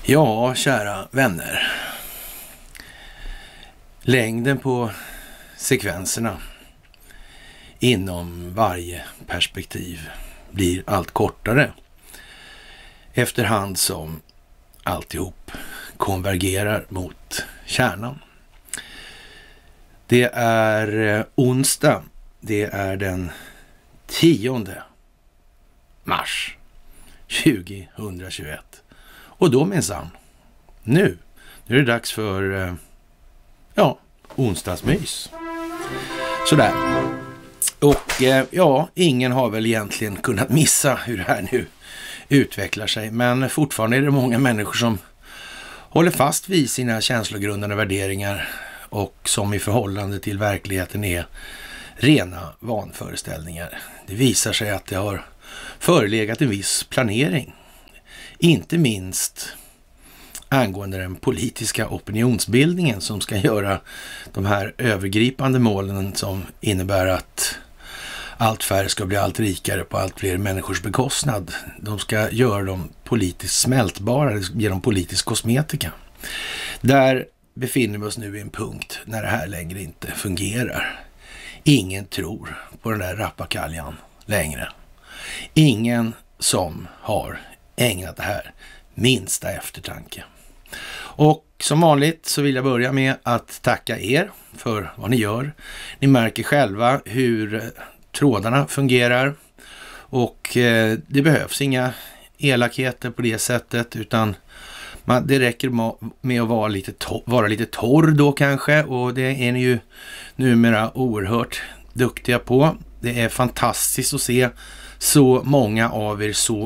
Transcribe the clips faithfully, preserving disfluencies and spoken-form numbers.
Ja, kära vänner. Längden på sekvenserna inom varje perspektiv blir allt kortare efterhand som alltihop konvergerar mot kärnan. Det är onsdag, det är den tionde mars tjugohundratjugoett. Och då minsann, nu, nu är det dags för, ja, onsdagsmys. Sådär. Och ja, ingen har väl egentligen kunnat missa hur det här nu utvecklar sig. Men fortfarande är det många människor som håller fast vid sina känslogrundande värderingar och som i förhållande till verkligheten är rena vanföreställningar. Det visar sig att det har förelegat en viss planering. Inte minst angående den politiska opinionsbildningen som ska göra de här övergripande målen som innebär att allt färre ska bli allt rikare på allt fler människors bekostnad. De ska göra dem politiskt smältbara, ge dem politisk kosmetika. Där befinner vi oss nu i en punkt när det här längre inte fungerar. Ingen tror på den där rappakaljan längre. Ingen som har ägnat det här minsta eftertanke. Och som vanligt så vill jag börja med att tacka er för vad ni gör. Ni märker själva hur trådarna fungerar och eh, det behövs inga elakheter på det sättet, utan man, det räcker med att vara lite, to- vara lite torr då kanske, och det är ni ju numera oerhört duktiga på. Det är fantastiskt att se så många av er så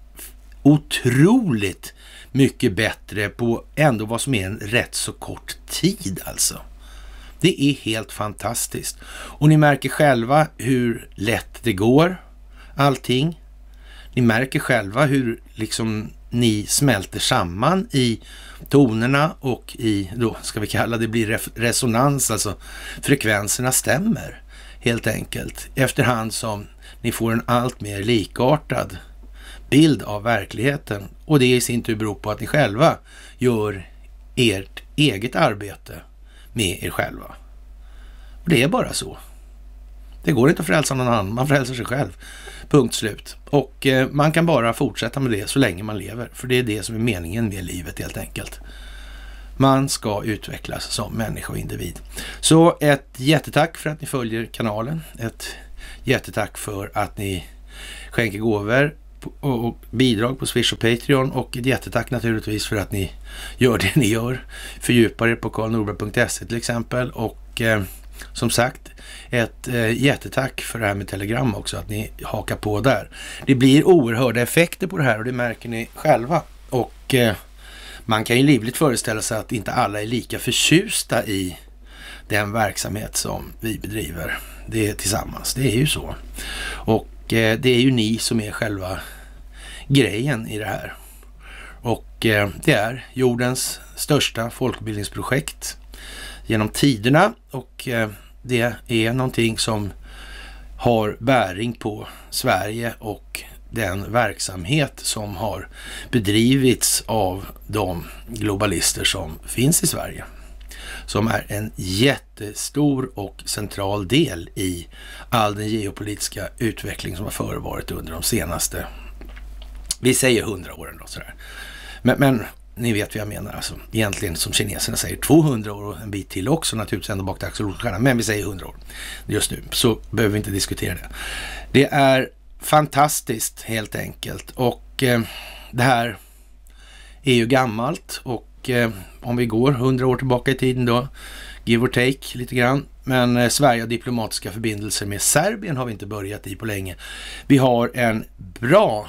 otroligt mycket bättre på ändå vad som är en rätt så kort tid alltså. Det är helt fantastiskt. Och ni märker själva hur lätt det går allting. Ni märker själva hur liksom ni smälter samman i tonerna och i, då ska vi kalla det blir resonans, alltså frekvenserna stämmer helt enkelt. Efterhand som ni får en allt mer likartad bild av verkligheten, och det i sin tur beror på att ni själva gör ert eget arbete med er själva. Och det är bara så. Det går inte att frälsa någon annan, man frälsar sig själv. Punkt slut. Och eh, man kan bara fortsätta med det så länge man lever, för det är det som är meningen med livet helt enkelt. Man ska utvecklas som människa och individ. Så ett jättetack för att ni följer kanalen. Ett jättetack för att ni skänker gåvor och bidrag på Swish och Patreon, och ett jättetack naturligtvis för att ni gör det ni gör. Fördjupar er på karl norberg punkt se till exempel, och eh, som sagt ett eh, jättetack för det här med Telegram också, att ni hakar på där. Det blir oerhörda effekter på det här och det märker ni själva, och eh, man kan ju livligt föreställa sig att inte alla är lika förtjusta i den verksamhet som vi bedriver. Det är tillsammans, det är ju så. Och eh, det är ju ni som är själva grejen i det här. Och eh, det är jordens största folkbildningsprojekt genom tiderna, och eh, det är någonting som har bäring på Sverige och den verksamhet som har bedrivits av de globalister som finns i Sverige, som är en jättestor och central del i all den geopolitiska utveckling som har förevarit under de senaste, vi säger hundra åren då sådär. Men, men ni vet vad jag menar, alltså egentligen som kineserna säger tvåhundra år och en bit till också naturligtvis ända bak till axelrotstjärnan, men vi säger hundra år just nu, så behöver vi inte diskutera det. Det är fantastiskt helt enkelt, och eh, det här är ju gammalt, och eh, om vi går hundra år tillbaka i tiden då, give or take lite grann, men eh, Sverige har diplomatiska förbindelser med Serbien har vi inte börjat i på länge. Vi har en bra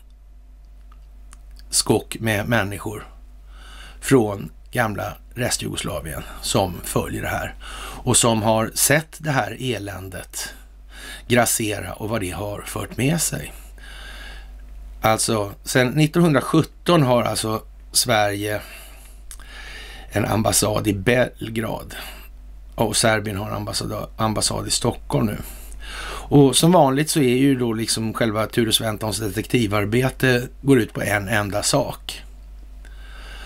skock med människor från gamla restjugoslavien som följer det här och som har sett det här eländet grassera och vad det har fört med sig. Alltså sedan nittonhundrasjutton har alltså Sverige en ambassad i Belgrad och Serbien har en ambassad, ambassad i Stockholm nu. Och som vanligt så är ju då liksom själva Ture Sventons detektivarbete går ut på en enda sak.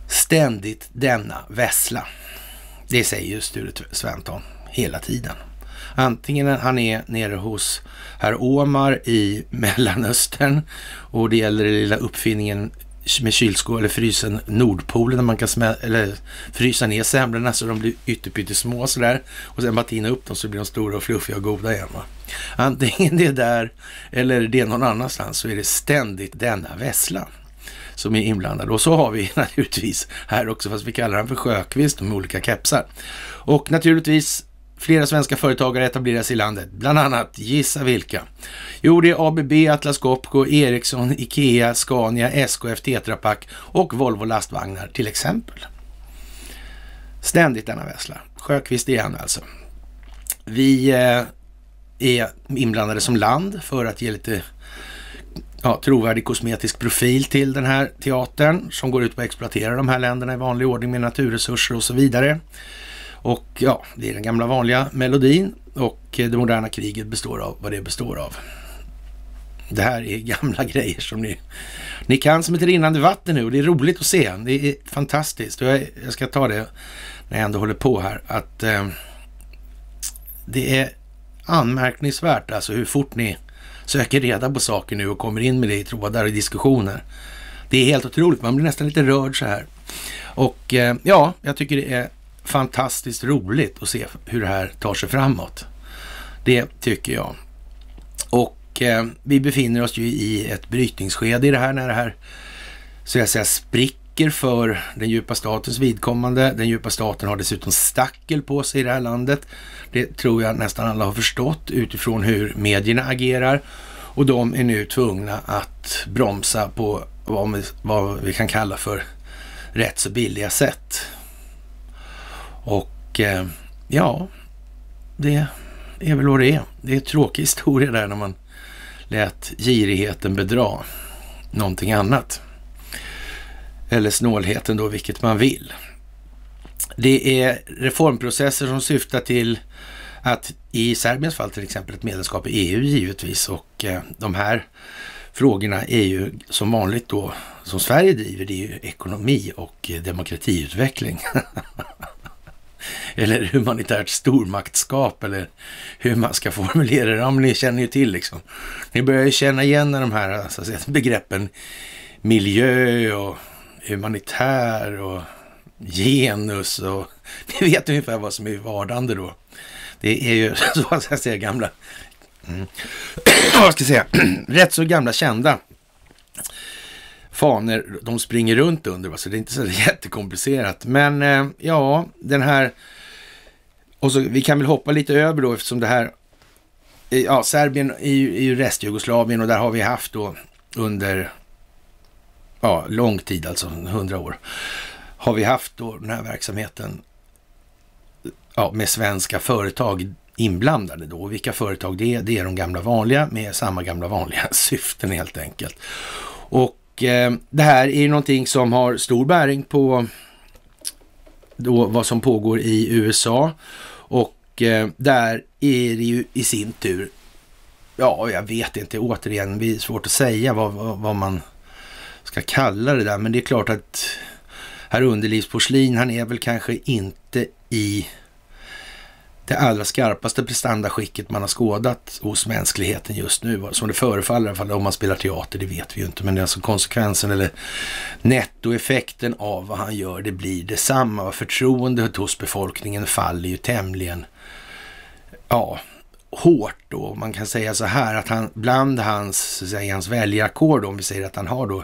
Ständigt denna vässla. Det säger ju Sture Sventon hela tiden. Antingen han är nere hos herr Omar i Mellanöstern och det gäller den lilla uppfinningen med kylskål eller frysen Nordpolen där man kan smä- eller frysa ner semlorna så de blir ytterpyttesmå sådär och sen bara tina upp dem så blir de stora och fluffiga och goda igen. Va? Antingen det är där eller det är någon annanstans så är det ständigt denna vässla som är inblandad. Och så har vi naturligtvis här också, fast vi kallar den för Sjökvist med olika kepsar. Och naturligtvis flera svenska företagare etableras i landet. Bland annat, gissa vilka? Jo, det är A B B, Atlas Copco, Ericsson, Ikea, Scania, S K F, Tetra Pak och Volvo lastvagnar till exempel. Ständigt denna vässla. Sjökvist igen alltså. Vi eh, är inblandade som land för att ge lite ja, trovärdig kosmetisk profil till den här teatern som går ut på att exploatera de här länderna i vanlig ordning med naturresurser och så vidare. Och ja, det är den gamla vanliga melodin och det moderna kriget består av vad det består av. Det här är gamla grejer som ni, ni kan som ett rinnande vatten nu och det är roligt att se. Det är fantastiskt och jag, jag ska ta det när jag ändå håller på här att eh, det är anmärkningsvärt alltså hur fort ni söker reda på saker nu och kommer in med det i trådar och diskussioner. Det är helt otroligt, man blir nästan lite rörd så här. Och eh, ja, jag tycker det är fantastiskt roligt att se hur det här tar sig framåt. Det tycker jag. Och eh, vi befinner oss ju i ett brytningsskede i det här när det här så jag säger spricker för den djupa statens vidkommande. Den djupa staten har dessutom stackel på sig i det här landet. Det tror jag nästan alla har förstått utifrån hur medierna agerar. Och de är nu tvungna att bromsa på vad vi, vad vi kan kalla för rätt så billiga sätt. Och eh, ja, det är väl vad det är. Det är en tråkig historia där när man lät girigheten bedra någonting annat. Eller snålheten då, vilket man vill. Det är reformprocesser som syftar till att i Serbiens fall till exempel ett medlemskap i E U givetvis och eh, de här frågorna är ju som vanligt då som Sverige driver, det är ju ekonomi och eh, demokratiutveckling. Eller humanitärt stormaktskap eller hur man ska formulera det. Ja, men ni känner ju till liksom. Ni börjar ju känna igen de här så att säga, begreppen miljö och humanitär och genus och ni vet ungefär vad som är vardande då. Det är ju så att säga gamla mm. vad ska jag säga rätt så gamla kända faner de springer runt under, så det är inte så jättekomplicerat. Men eh, ja, den här och så vi kan väl hoppa lite över då eftersom det här ja, Serbien är ju, är ju restjugoslavien och där har vi haft då under ja, lång tid, alltså hundra år har vi haft då den här verksamheten ja, med svenska företag inblandade då. Och vilka företag det är, det är de gamla vanliga med samma gamla vanliga syften helt enkelt. Och eh, det här är ju någonting som har stor bäring på då vad som pågår i U S A och eh, där är det ju i sin tur ja, jag vet inte, återigen, det är svårt att säga vad, vad, vad man ska kalla det där, men det är klart att herr Underlivsporslin, han är väl kanske inte i det allra skarpaste prestandaskicket man har skådat hos mänskligheten just nu. Som det förefaller i alla fall om man spelar teater, det vet vi ju inte. Men det är alltså konsekvensen eller nettoeffekten av vad han gör, det blir detsamma. Förtroendet hos befolkningen faller ju tämligen ja, hårt då. Man kan säga så här att han bland hans, så att säga, hans väljarkår då, om vi säger att han har då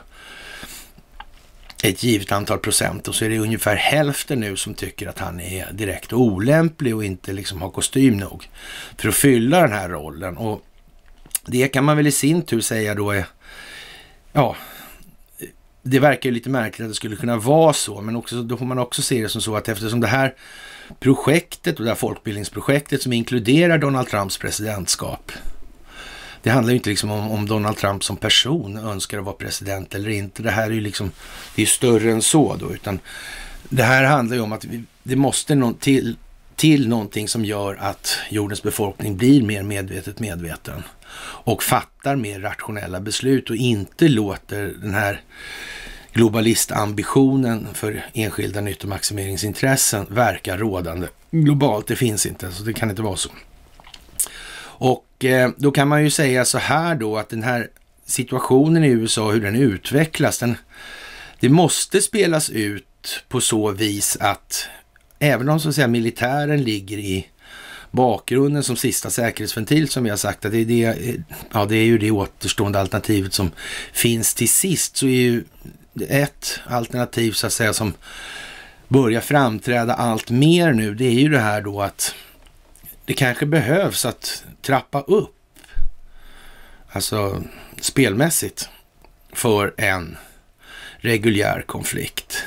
ett givet antal procent och så är det ungefär hälften nu som tycker att han är direkt olämplig och inte liksom har kostym nog för att fylla den här rollen. Och det kan man väl i sin tur säga då är ja, det verkar ju lite märkligt att det skulle kunna vara så, men också, då får man också se det som så att eftersom det här projektet och det här folkbildningsprojektet som inkluderar Donald Trumps presidentskap, det handlar ju inte liksom om, om Donald Trump som person önskar att vara president eller inte. Det här är ju liksom, det är större än så då, utan det här handlar ju om att vi, det måste nå till, till någonting som gör att jordens befolkning blir mer medvetet medveten och fattar mer rationella beslut och inte låter den här globalistambitionen för enskilda nyttomaximeringsintressen verkar rådande globalt. Det finns inte, så det kan inte vara så. Och eh, då kan man ju säga så här då, att den här situationen i U S A, hur den utvecklas, den, det måste spelas ut på så vis att även om så att säga militären ligger i bakgrunden som sista säkerhetsventil, som vi har sagt, att det är, det, ja, det är ju det återstående alternativet som finns till sist, så är ju ett alternativ så att säga som börjar framträda allt mer nu, det är ju det här då att det kanske behövs att trappa upp, alltså spelmässigt, för en reguljär konflikt.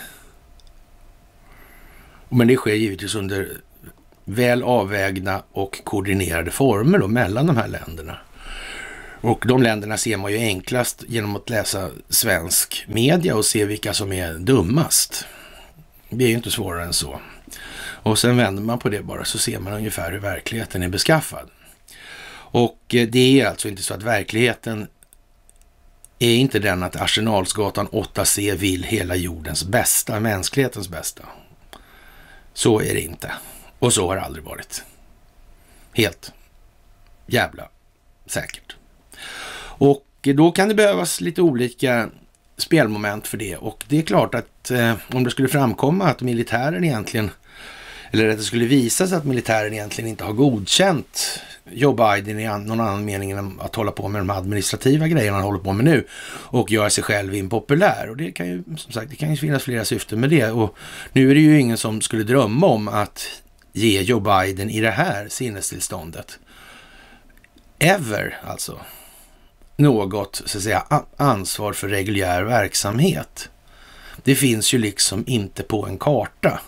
Men det sker givetvis under väl avvägda och koordinerade former då mellan de här länderna. Och de länderna ser man ju enklast genom att läsa svensk media och se vilka som är dummast. Det är ju inte svårare än så. Och sen vänder man på det bara, så ser man ungefär hur verkligheten är beskaffad. Och det är alltså inte så att verkligheten är inte den att Arsenalsgatan åtta C vill hela jordens bästa, mänsklighetens bästa. Så är det inte. Och så har det aldrig varit. Helt jävla säkert. Och då kan det behövas lite olika spelmoment för det. Och det är klart att eh, om det skulle framkomma att militären egentligen, eller att det skulle visa sig att militären egentligen inte har godkänt Joe Biden i någon annan mening än att hålla på med de administrativa grejerna han håller på med nu och göra sig själv impopulär. Och det kan ju, som sagt, det kan ju finnas flera syften med det. Och nu är det ju ingen som skulle drömma om att ge Joe Biden i det här sinnestillståndet ever, alltså, något så att säga ansvar för reguljär verksamhet. Det finns ju liksom inte på en karta.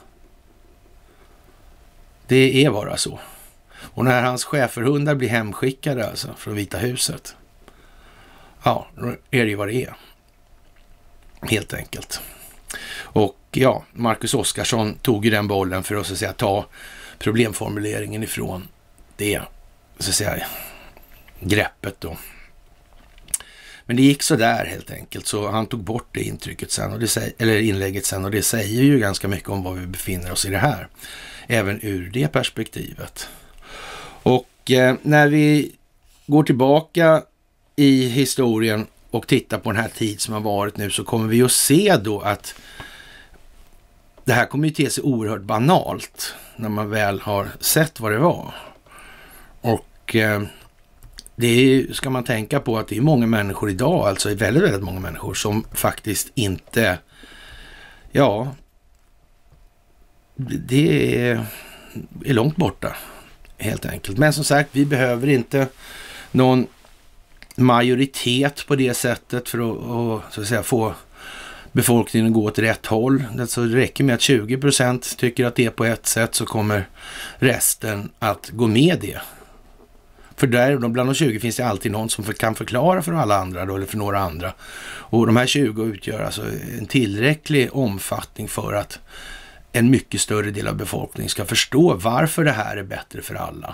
Det är bara så. Och när hans schäferhundar blir hemskickade alltså från Vita huset, ja, då är det ju vad det är. Helt enkelt. Och ja, Marcus Oskarsson tog ju den bollen för att, så att säga, ta problemformuleringen ifrån det, så att säga, greppet då. Men det gick så där helt enkelt, så han tog bort det intrycket sen, och det säger, eller inlägget sen, och det säger ju ganska mycket om var vi befinner oss i det här, även ur det perspektivet. Och eh, när vi går tillbaka i historien och tittar på den här tid som har varit nu, så kommer vi att se då att det här kommer ju te sig oerhört banalt när man väl har sett vad det var. Och eh, det är, ska man tänka på att det är många människor idag, alltså väldigt, väldigt många människor som faktiskt inte, ja, det är, är långt borta helt enkelt. Men som sagt, vi behöver inte någon majoritet på det sättet för att, och, så att säga, få befolkningen att gå åt rätt håll. Alltså det räcker med att tjugo procent tycker att det är på ett sätt, så kommer resten att gå med det. För där, bland de tjugo finns det alltid någon som kan förklara för alla andra då, eller för några andra. Och de här tjugo utgör alltså en tillräcklig omfattning för att en mycket större del av befolkningen ska förstå varför det här är bättre för alla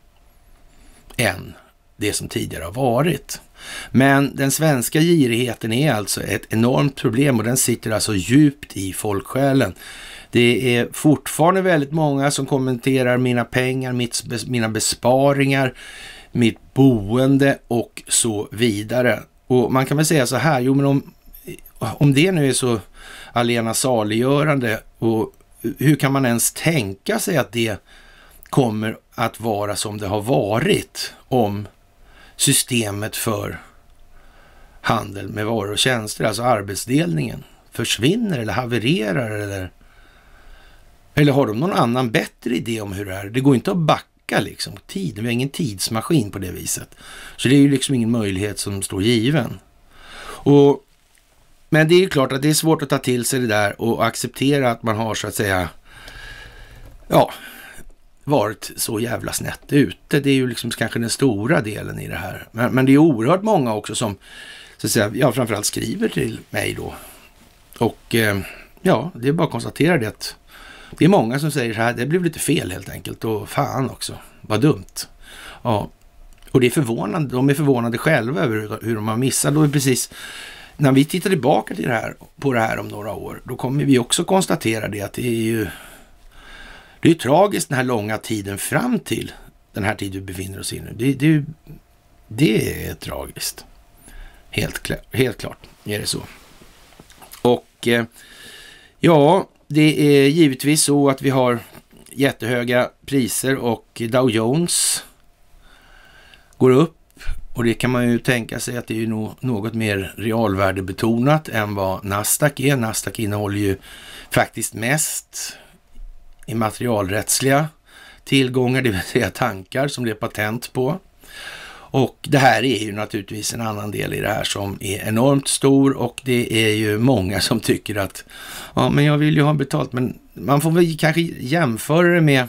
än det som tidigare har varit. Men den svenska girigheten är alltså ett enormt problem, och den sitter alltså djupt i folksjälen. Det är fortfarande väldigt många som kommenterar mina pengar, mitt, mina besparingar, mitt boende och så vidare. Och man kan väl säga så här, jo men om, om det nu är så allena saliggörande, och hur kan man ens tänka sig att det kommer att vara som det har varit om systemet för handel med varor och tjänster, alltså arbetsdelningen, försvinner eller havererar, eller eller har de någon annan bättre idé om hur det är? Det går inte att backa liksom tid. Vi har ingen tidsmaskin på det viset. Så det är ju liksom ingen möjlighet som står given. Och, men det är ju klart att det är svårt att ta till sig det där och acceptera att man har, så att säga, ja, varit så jävla snett ute. Det är ju liksom kanske den stora delen i det här. Men, men det är oerhört många också som, så att säga, ja, framförallt skriver till mig då. Och eh, ja, det är bara att konstatera det att det är många som säger så här, det blev lite fel helt enkelt, och fan också, vad dumt. Ja, och det är förvånande, de är förvånade själva över hur de har missat. Då är precis när vi tittar tillbaka till det här, på det här om några år, då kommer vi också konstatera det att det är ju det är tragiskt den här långa tiden fram till den här tiden vi befinner oss i nu. Det, det, det är tragiskt. Helt, klart, helt klart är det så. Och eh, ja, det är givetvis så att vi har jättehöga priser och Dow Jones går upp. Och det kan man ju tänka sig att det är ju no- något mer realvärdebetonat än vad Nasdaq är. Nasdaq innehåller ju faktiskt mest i materialrättsliga tillgångar, det vill säga tankar som det är patent på. Och det här är ju naturligtvis en annan del i det här som är enormt stor, och det är ju många som tycker att ja, men jag vill ju ha betalt, men man får väl kanske jämföra det med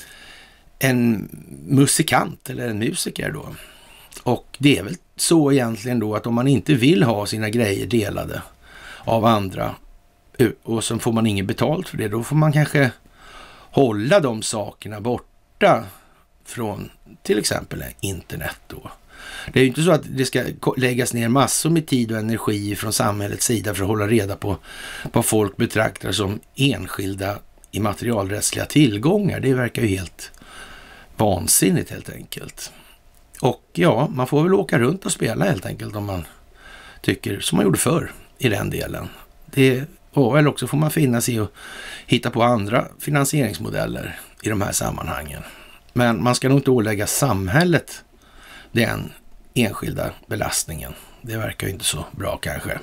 en musikant eller en musiker då. Och det är väl så egentligen då att om man inte vill ha sina grejer delade av andra och så får man inget betalt för det, då får man kanske hålla de sakerna borta från till exempel internet då. Det är ju inte så att det ska läggas ner massor med tid och energi från samhällets sida för att hålla reda på vad folk betraktar som enskilda immaterialrättsliga tillgångar. Det verkar ju helt vansinnigt helt enkelt. Och ja, man får väl åka runt och spela helt enkelt om man tycker som man gjorde förr i den delen. Det, och, eller också får man finna sig och hitta på andra finansieringsmodeller i de här sammanhangen. Men man ska nog inte ålägga samhället den enskilda belastningen. Det verkar ju inte så bra kanske.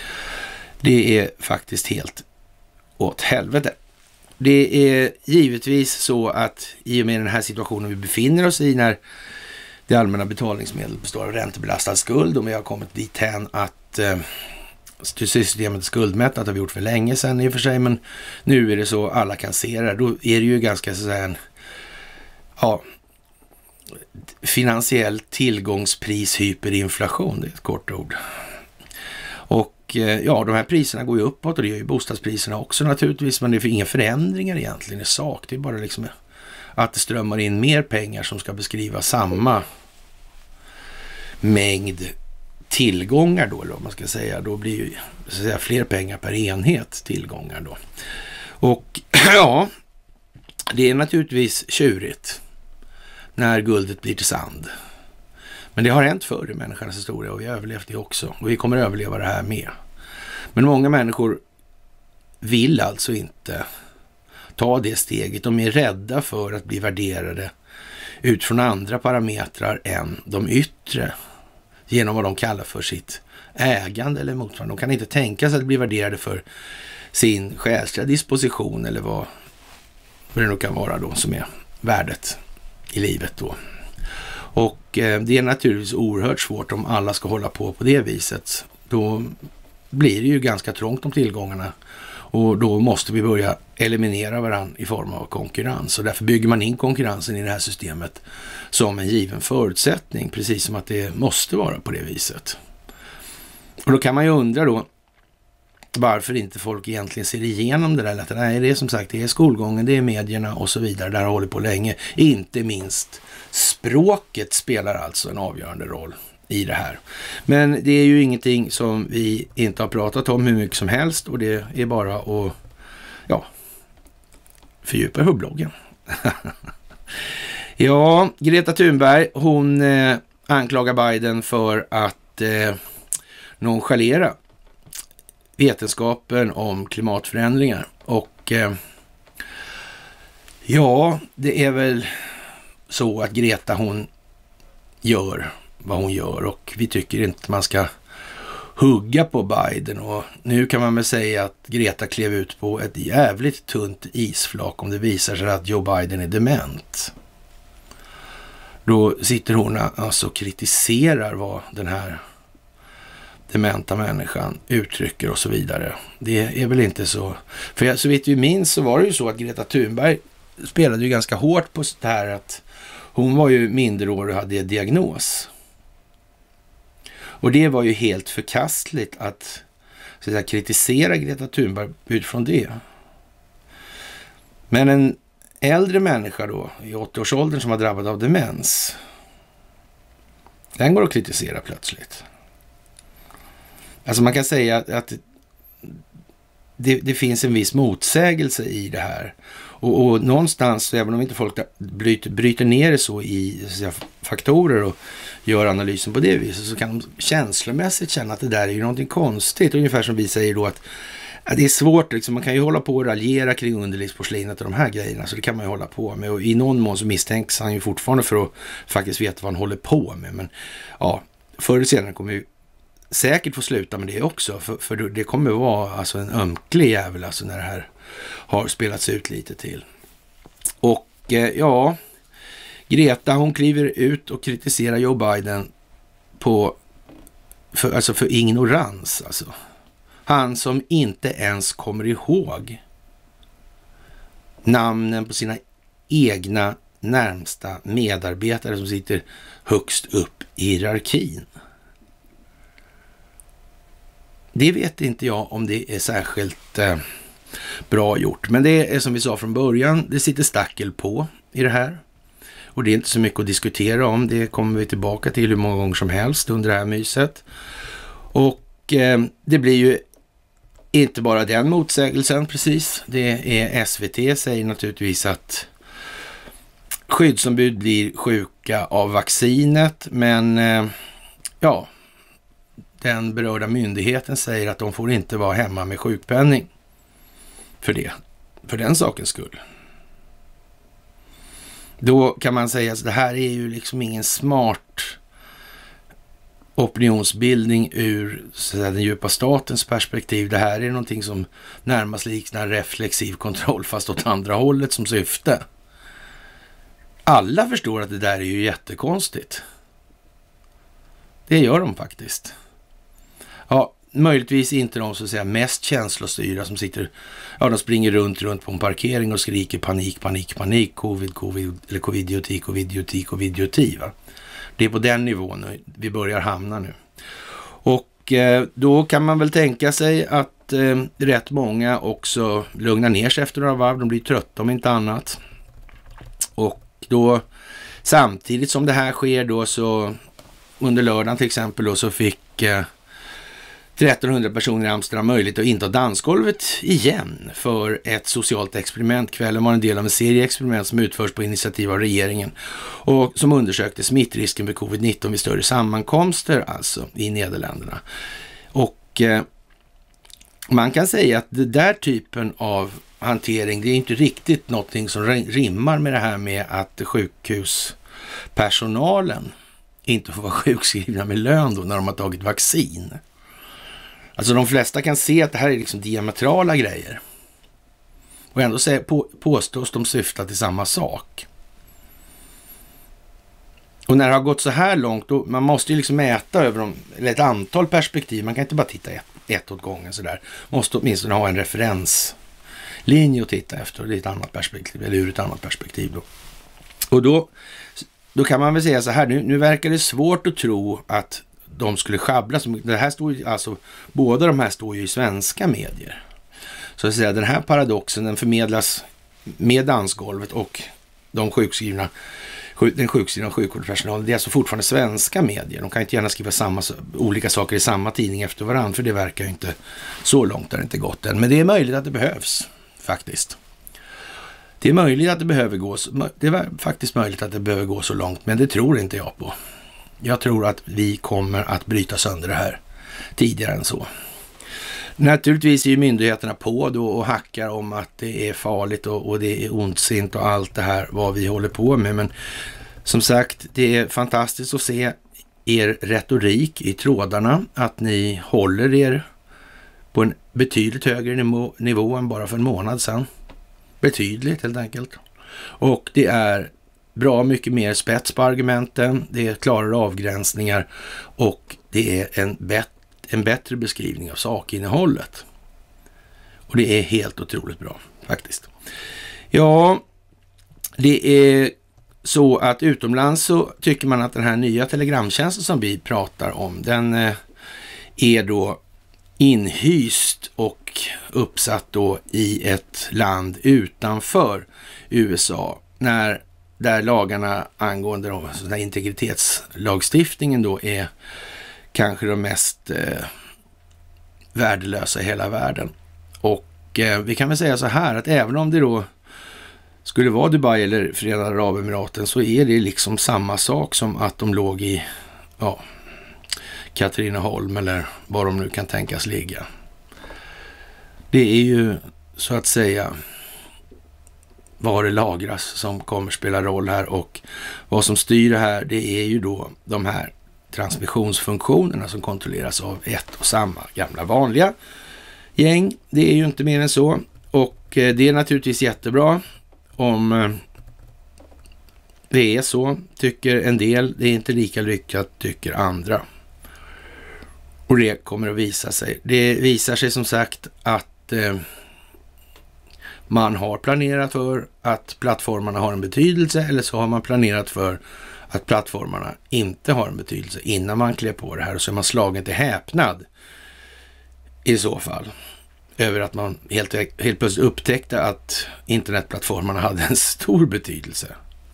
Det är faktiskt helt åt helvete. Det är givetvis så att i och med den här situationen vi befinner oss i när det allmänna betalningsmedel består av räntebelastad skuld, och vi har kommit dit hän att eh, systemet är skuldmättat, har vi gjort för länge sedan i och för sig, men nu är det så alla kan se det. Då är det ju ganska så en ja, finansiell tillgångspris hyperinflation, det är ett kort ord. Och eh, ja, de här priserna går ju uppåt, och det gör ju bostadspriserna också naturligtvis, men det är inga förändringar egentligen i sak. Det är bara liksom att det strömmar in mer pengar som ska beskriva samma mängd tillgångar då, eller vad man ska säga. Då blir ju så att säga, fler pengar per enhet tillgångar då. Och ja, det är naturligtvis tjurigt när guldet blir till sand. Men det har hänt förr i människans historia, och vi har överlevt det också. Och vi kommer att överleva det här med. Men många människor vill alltså inte ta det steget. De är rädda för att bli värderade utifrån andra parametrar än de yttre, genom vad de kallar för sitt ägande eller motsvarande. De kan inte tänka sig att bli värderade för sin själsliga disposition eller vad, vad det nu kan vara då som är värdet i livet då. Och eh, det är naturligtvis oerhört svårt om alla ska hålla på på det viset. Då blir det ju ganska trångt om tillgångarna, och då måste vi börja eliminera varandra i form av konkurrens. Och därför bygger man in konkurrensen i det här systemet som en given förutsättning, precis som att det måste vara på det viset. Och då kan man ju undra då varför inte folk egentligen ser igenom det där. Att, nej, det är som sagt, det är skolgången, det är medierna och så vidare. Där har hållit på länge. Inte minst språket spelar alltså en avgörande roll i det här. Men det är ju ingenting som vi inte har pratat om hur mycket som helst, och det är bara att ja, fördjupa i hubbloggen. Ja, Greta Thunberg, hon eh, anklagar Biden för att eh, nonchalera vetenskapen om klimatförändringar. Och eh, ja, det är väl så att Greta, hon gör vad hon gör, och vi tycker inte man ska hugga på Biden. Och nu kan man väl säga att Greta klev ut på ett jävligt tunt isflak om det visar sig att Joe Biden är dement. Då sitter hon alltså och kritiserar vad den här dementa människan uttrycker och så vidare. Det är väl inte så. För så vitt vi minns så var det ju så att Greta Thunberg spelade ju ganska hårt på det här att hon var ju minderårig och hade diagnos. Och det var ju helt förkastligt att, så att säga, kritisera Greta Thunberg utifrån det. Men en äldre människa då, i åttioårsåldern, som var drabbad av demens, den går att kritisera plötsligt. Alltså man kan säga att, att det, det finns en viss motsägelse i det här. Och, och någonstans, även om inte folk bryter, bryter ner det så i så säga, faktorer och gör analysen på det viset, så kan de känslomässigt känna att det där är ju någonting konstigt. Ungefär som vi säger då att, att det är svårt, liksom, man kan ju hålla på och raljera kring underlivsporslinet och de här grejerna, så det kan man ju hålla på med. Och i någon mån så misstänks han ju fortfarande för att faktiskt veta vad han håller på med. Men ja, förr eller senare kommer vi säkert få sluta med det också, för, för det kommer vara alltså en ömklig jävel alltså när det här har spelats ut lite till. Och eh, ja, Greta hon kliver ut och kritiserar Joe Biden på för, alltså för ignorans alltså. Han som inte ens kommer ihåg namnen på sina egna närmsta medarbetare som sitter högst upp i hierarkin. Det vet inte jag om det är särskilt eh, bra gjort. Men det är som vi sa från början, det sitter stackel på i det här. Och det är inte så mycket att diskutera om. Det kommer vi tillbaka till hur många gånger som helst under det här myset. Och eh, det blir ju inte bara den motsägelsen precis. Det är S V T säger naturligtvis att skyddsombud blir sjuka av vaccinet. Men eh, ja, den berörda myndigheten säger att de får inte vara hemma med sjukpenning för det. För den sakens skull. Då kan man säga att det här är ju liksom ingen smart opinionsbildning ur så att säga, den djupa statens perspektiv. Det här är någonting som närmast liknar reflexiv kontroll fast åt andra hållet som syfte. Alla förstår att det där är ju jättekonstigt. Det gör de faktiskt. Ja, möjligtvis inte de så att säga mest känslostyra som sitter, ja de springer runt runt på en parkering och skriker panik, panik, panik, covid, covid, eller covidioti, covidioti, covidioti va. Det är på den nivån vi börjar hamna nu. Och eh, då kan man väl tänka sig att eh, rätt många också lugnar ner sig efter några varv, de blir trötta om inte annat. Och då samtidigt som det här sker då så under lördagen till exempel då så fick eh, trettonhundra personer i Amsterdam möjlighet att inta dansgolvet igen för ett socialt experiment. Kvällen var en del av en serie experiment som utförs på initiativ av regeringen och som undersökte smittrisken för covid nitton vid större sammankomster alltså i Nederländerna. Och eh, man kan säga att det där typen av hantering, det är inte riktigt någonting som rimmar med det här med att sjukhuspersonalen inte får vara sjukskrivna med lön då när de har tagit vaccin. Alltså de flesta kan se att det här är liksom diametrala grejer. Och ändå säger, på, påstås de syfta till samma sak. Och när det har gått så här långt, då, man måste ju liksom mäta över dem, eller ett antal perspektiv. Man kan inte bara titta ett, ett åt gången sådär. Måste åtminstone ha en referenslinje att titta efter. Det är ett annat perspektiv, eller ur ett annat perspektiv då. Och då, då kan man väl säga så här, nu, nu verkar det svårt att tro att de skulle schabbla. Det här står ju, alltså, båda de här står ju i svenska medier. Så att säga, den här paradoxen den förmedlas med dansgolvet och de sjukskrivna, den sjukskrivna sjukvårdspersonalen. Det är alltså fortfarande svenska medier. De kan inte gärna skriva samma, olika saker i samma tidning efter varandra, för det verkar ju inte så långt där det inte gått än. Men det är möjligt att det behövs faktiskt. Det är möjligt att det behöver gå, det är faktiskt möjligt att det behöver gå så långt, men det tror inte jag på. Jag tror att vi kommer att bryta sönder det här tidigare än så. Naturligtvis är ju myndigheterna på då och hackar om att det är farligt och, och det är ondsint och allt det här vad vi håller på med. Men som sagt, det är fantastiskt att se er retorik i trådarna, att ni håller er på en betydligt högre nivå, nivå än bara för en månad sedan. Betydligt helt enkelt. Och det är bra mycket mer spets på argumenten, det är klarare avgränsningar och det är en, bet- en bättre beskrivning av sakinnehållet. Och det är helt otroligt bra faktiskt. Ja, det är så att utomlands så tycker man att den här nya telegramtjänsten som vi pratar om, den eh, är då inhyst och uppsatt då i ett land utanför U S A, när där lagarna angående då, så där integritetslagstiftningen då är kanske de mest eh, värdelösa i hela världen. Och eh, vi kan väl säga så här att även om det då skulle vara Dubai eller Förenade Arabemiraten så är det liksom samma sak som att de låg i ja, Katrineholm eller var de nu kan tänkas ligga. Det är ju så att säga var det lagras som kommer spela roll här, och vad som styr det här, det är ju då de här transmissionsfunktionerna som kontrolleras av ett och samma gamla vanliga gäng. Det är ju inte mer än så, och det är naturligtvis jättebra om det är så, tycker en del. Det är inte lika lyckat, tycker andra. Och det kommer att visa sig. Det visar sig som sagt att eh, man har planerat för att plattformarna har en betydelse, eller så har man planerat för att plattformarna inte har en betydelse innan man klär på det här, och så är man slagen till häpnad i så fall över att man helt, helt plötsligt upptäckte att internetplattformarna hade en stor betydelse.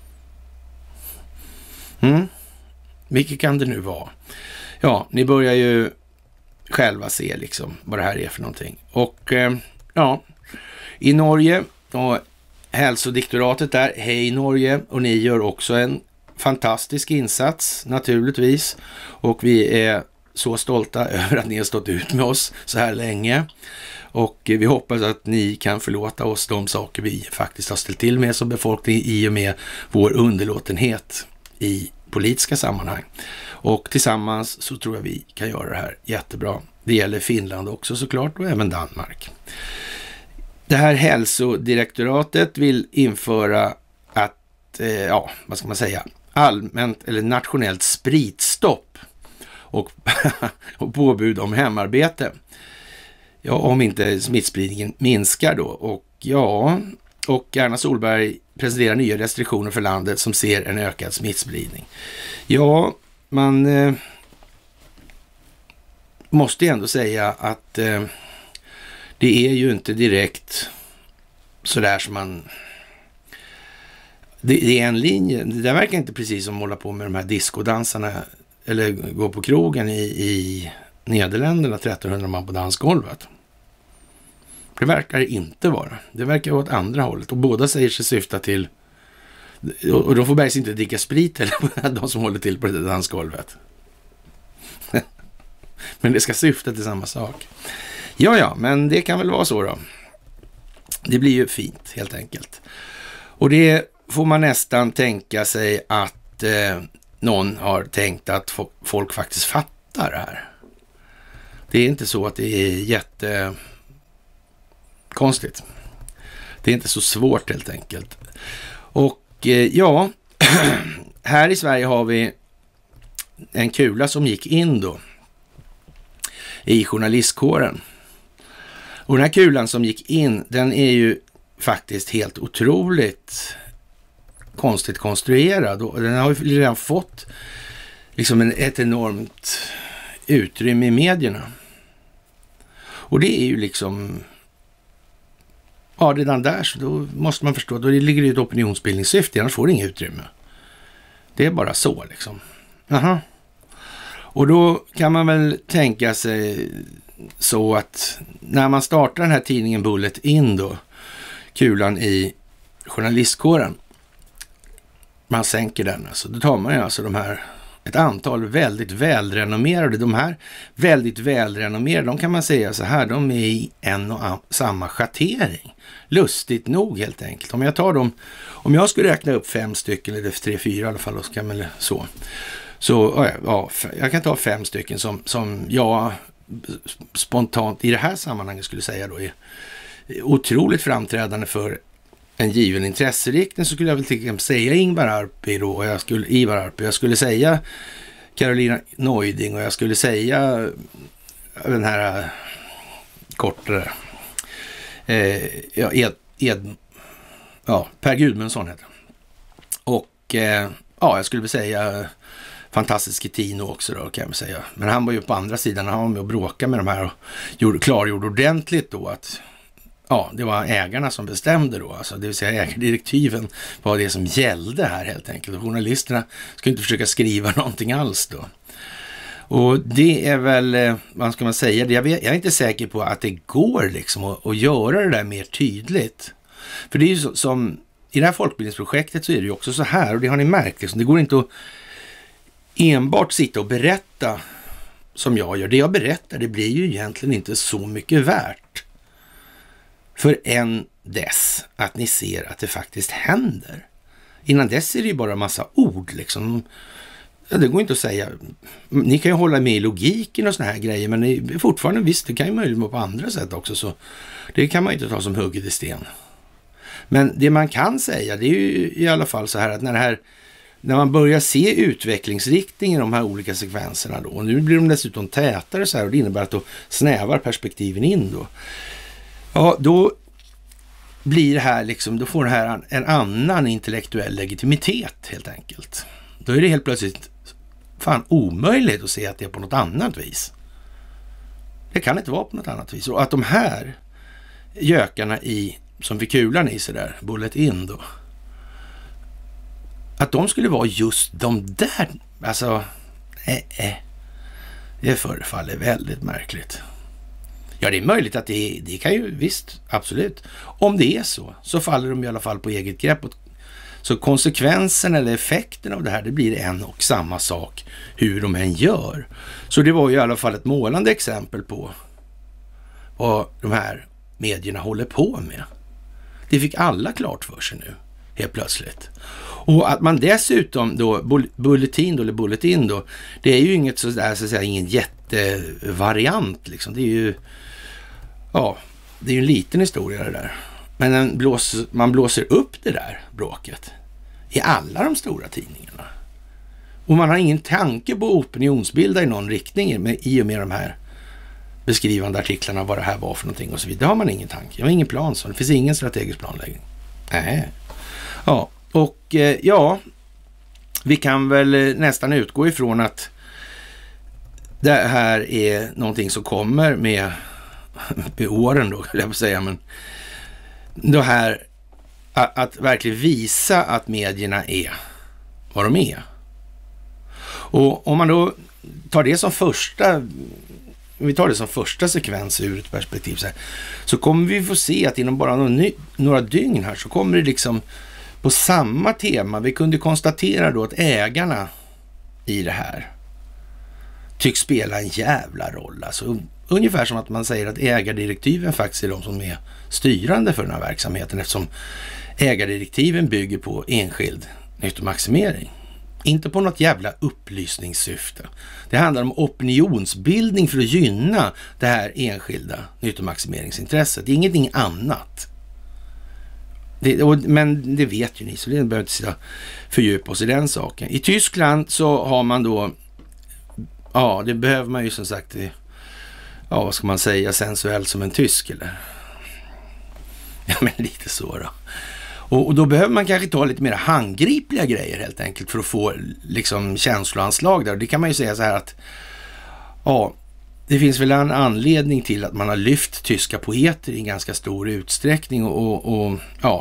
Mm. Vilket kan det nu vara? Ja, ni börjar ju själva se liksom vad det här är för någonting. Och eh, ja, i Norge och hälsodiktoratet där, hej Norge, och ni gör också en fantastisk insats naturligtvis, och vi är så stolta över att ni har stått ut med oss så här länge, och vi hoppas att ni kan förlåta oss de saker vi faktiskt har ställt till med som befolkning i och med vår underlåtenhet i politiska sammanhang. Och tillsammans så tror jag vi kan göra det här jättebra. Det gäller Finland också såklart, och även Danmark. Det här hälsodirektoratet vill införa att, eh, ja, vad ska man säga, allmänt eller nationellt spritstopp och, och påbud om hemarbete. Ja, om inte smittspridningen minskar då. Och ja, och Erna Solberg presenterar nya restriktioner för landet som ser en ökad smittspridning. Ja, man eh, måste ändå säga att eh, det är ju inte direkt så där som man... Det, det är en linje. Det verkar inte precis som att hålla på med de här diskodansarna eller gå på krogen i, i Nederländerna, trettonhundra man på dansgolvet. Det verkar det inte vara. Det verkar vara åt andra hållet. Och båda säger sig syfta till... Och de får bergs inte dricka sprit eller de som håller till på det dansgolvet. Men det ska syfta till samma sak. Ja, ja, men det kan väl vara så då. Det blir ju fint helt enkelt. Och det får man nästan tänka sig att eh, någon har tänkt att fo- folk faktiskt fattar det här. Det är inte så att det är jättekonstigt. Det är inte så svårt helt enkelt. Och eh, ja, här i Sverige har vi en kula som gick in då i journalistkåren. Och den här kulan som gick in, den är ju faktiskt helt otroligt konstigt konstruerad. Och den har ju redan fått liksom en, ett enormt utrymme i medierna. Och det är ju liksom... Ja, redan där så då måste man förstå, då ligger det ett opinionsbildningssyfte, annars får det inget utrymme. Det är bara så liksom. Aha. Och då kan man väl tänka sig så att när man startar den här tidningen Bullet in då, kulan i journalistkåren, man sänker den, alltså, då tar man ju alltså de här, ett antal väldigt välrenommerade, de här väldigt välrenommerade, de kan man säga så här, de är i en och samma schattering. Lustigt nog helt enkelt. Om jag tar dem, om jag skulle räkna upp fem stycken, eller tre, fyra i alla fall, så kan man så. Så ja, jag kan ta fem stycken som, som jag spontant i det här sammanhanget skulle säga då är otroligt framträdande för en given intresseriktning. Så skulle jag väl till exempel säga Ingvar Arpi då, och jag skulle, Ivar Arpi, jag skulle säga Carolina Neuding, och jag skulle säga den här kortare eh, ja, Ed, Ed, ja, Per Gudmundsson heter han. Och eh, ja, jag skulle väl säga fantastiske Tino också då, kan jag säga. Men han var ju på andra sidan, han var med och bråkade med de här och gjorde, klargjorde ordentligt då att ja, det var ägarna som bestämde då, alltså det vill säga ägardirektiven var det som gällde här helt enkelt. Och journalisterna skulle inte försöka skriva någonting alls då. Och det är väl, vad ska man säga, jag, vet, jag är inte säker på att det går liksom att, att göra det där mer tydligt. För det är ju så, som i det här folkbildningsprojektet så är det ju också så här, och det har ni märkt, liksom, det går inte att enbart sitta och berätta som jag gör. Det jag berättar, det blir ju egentligen inte så mycket värt för en dess att ni ser att det faktiskt händer. Innan dess är det ju bara en massa ord liksom. Det går inte att säga. Ni kan ju hålla med i logiken och såna här grejer, men det är fortfarande visst, det kan ju möjligen vara på andra sätt också, så det kan man inte ta som hugget i sten. Men det man kan säga, det är ju i alla fall så här att när det här när man börjar se utvecklingsriktningen i de här olika sekvenserna då, och nu blir de dessutom tätare så här, och det innebär att då snävar perspektiven in då. Ja, då blir det här liksom, då får det här en annan intellektuell legitimitet helt enkelt. Då är det helt plötsligt fan omöjligt att se att det är på något annat vis. Det kan inte vara på något annat vis. Och att de här gökarna i, som fick kulan i sig där, bullet in då, att de skulle vara just de där, alltså, eh, eh, det förefaller väldigt märkligt. Ja, det är möjligt att det, det kan ju, visst, absolut. Om det är så, så faller de i alla fall på eget grepp. Så konsekvensen eller effekten av det här, det blir en och samma sak hur de än gör. Så det var ju i alla fall ett målande exempel på vad de här medierna håller på med. Det fick alla klart för sig nu, helt plötsligt. Och att man dessutom då, bulletin då, eller bulletin då, det är ju inget sådär, så att säga, ingen jättevariant liksom. Det är ju, ja, det är ju en liten historia det där. Men den blåser, man blåser upp det där bråket i alla de stora tidningarna. Och man har ingen tanke på att opinionsbilda i någon riktning med, i och med de här beskrivande artiklarna, vad det här var för någonting och så vidare. Det har man ingen tanke. Jag har ingen plan så. Det finns ingen strategisk planläggning. Nej. Ja, och eh, ja, vi kan väl nästan utgå ifrån att det här är någonting som kommer med, med åren då, skulle jag säga, men det här att, att verkligen visa att medierna är vad de är. Och om man då tar det som första, vi tar det som första sekvens ur ett perspektiv så här, så kommer vi få se att inom bara några, några dygn här så kommer det liksom på samma tema. Vi kunde konstatera då att ägarna i det här tycks spela en jävla roll. Alltså ungefär som att man säger att ägardirektiven faktiskt är de som är styrande för den här verksamheten, eftersom ägardirektiven bygger på enskild nyttomaximering. Inte på något jävla upplysningssyfte. Det handlar om opinionsbildning för att gynna det här enskilda nyttomaximeringsintresset. Det är ingenting annat. Det, och, men det vet ju ni, så det behöver inte sitta fördjupa oss i den saken. I Tyskland så har man då, ja, det behöver man ju som sagt, ja, vad ska man säga, sensuell som en tysk eller? Ja, men lite så då. Och, och då behöver man kanske ta lite mer handgripliga grejer helt enkelt för att få liksom känsloanslag där. Och det kan man ju säga så här att, ja, det finns väl en anledning till att man har lyft tyska poeter i ganska stor utsträckning och, och, och ja,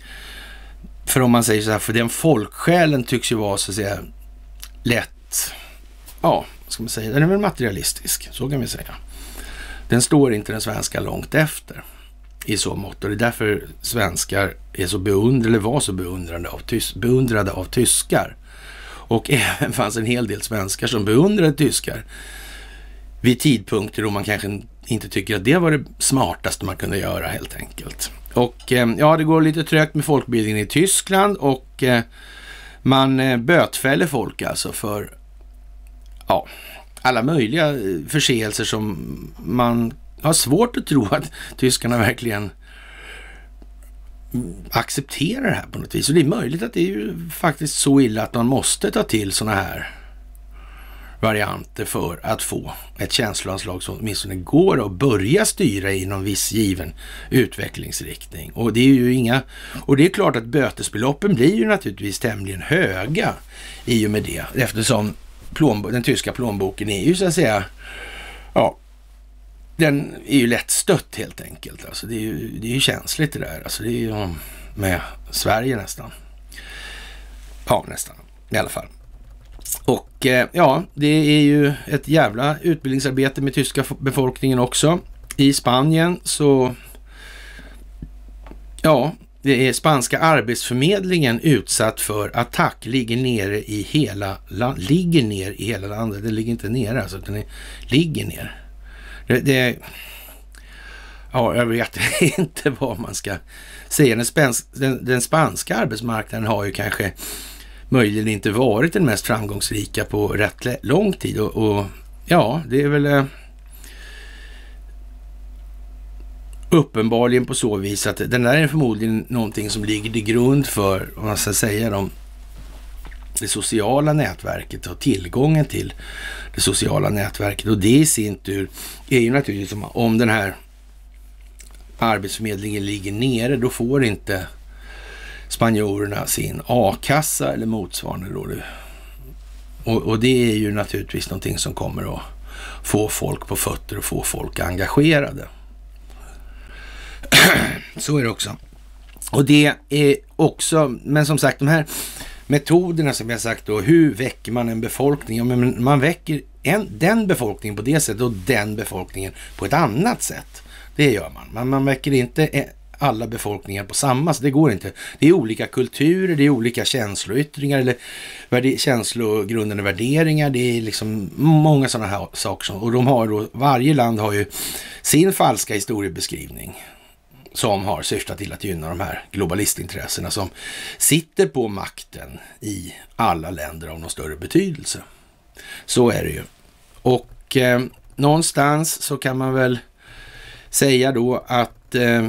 för om man säger så här, för den folksjälen tycks ju vara så att säga lätt, ja, vad ska man säga, den är väl materialistisk, så kan vi säga. Den står inte den svenska långt efter i så mått, och det är därför svenskar är så beundrade, eller var så beundrade av, tys- beundrade av tyskar. Och även fanns en hel del svenskar som beundrade tyskar vid tidpunkter då man kanske inte tycker att det var det smartaste man kunde göra helt enkelt. Och eh, ja, det går lite trögt med folkbildningen i Tyskland och eh, man eh, bötfäller folk alltså för ja, alla möjliga förseelser som man har svårt att tro att tyskarna verkligen accepterar det här på något vis. Och det är möjligt att det är ju faktiskt så illa att man måste ta till såna här varianter för att få ett känsloanslag som åtminstone går att börja styra i någon viss given utvecklingsriktning. Och det är ju inga, och det är klart att bötesbeloppen blir ju naturligtvis tämligen höga i och med det, eftersom plånbo- den tyska plånboken är ju så att säga, ja, den är ju lätt stött helt enkelt. Alltså det är ju, det är ju känsligt det där. Alltså det är ju med Sverige nästan. Ja, nästan. I alla fall. Och eh, ja, det är ju ett jävla utbildningsarbete med tyska befolkningen också. I Spanien så, ja, det är spanska arbetsförmedlingen utsatt för attack, ligger nere i hela landet, ligger ner i hela landet, det ligger inte nere alltså, utan det ligger ner. Det, det ja, jag vet inte vad man ska säga. Den, spänsk, den, den spanska arbetsmarknaden har ju kanske möjligen inte varit den mest framgångsrika på rätt lång tid och, och ja, det är väl eh, uppenbarligen på så vis att den där är förmodligen någonting som ligger till grund för, vad man ska säga, de, det sociala nätverket och tillgången till det sociala nätverket, och det i sin tur är ju naturligtvis som om den här arbetsförmedlingen ligger nere, då får inte spanjorerna sin a-kassa eller motsvarande då. Och, och det är ju naturligtvis någonting som kommer att få folk på fötter och få folk engagerade. Så är det också. Och det är också, men som sagt, de här metoderna som jag sagt då, hur väcker man en befolkning? Ja, men man väcker en, den befolkningen på det sättet och den befolkningen på ett annat sätt. Det gör man. Men man väcker inte alla befolkningar på samma sätt. Det går inte. Det är olika kulturer, det är olika känsloyttringar eller värde, känslogrundande värderingar. Det är liksom många sådana här saker. Som, och de har då, varje land har ju sin falska historiebeskrivning som har syftat till att gynna de här globalistintressena som sitter på makten i alla länder av någon större betydelse. Så är det ju. Och eh, någonstans så kan man väl säga då att eh,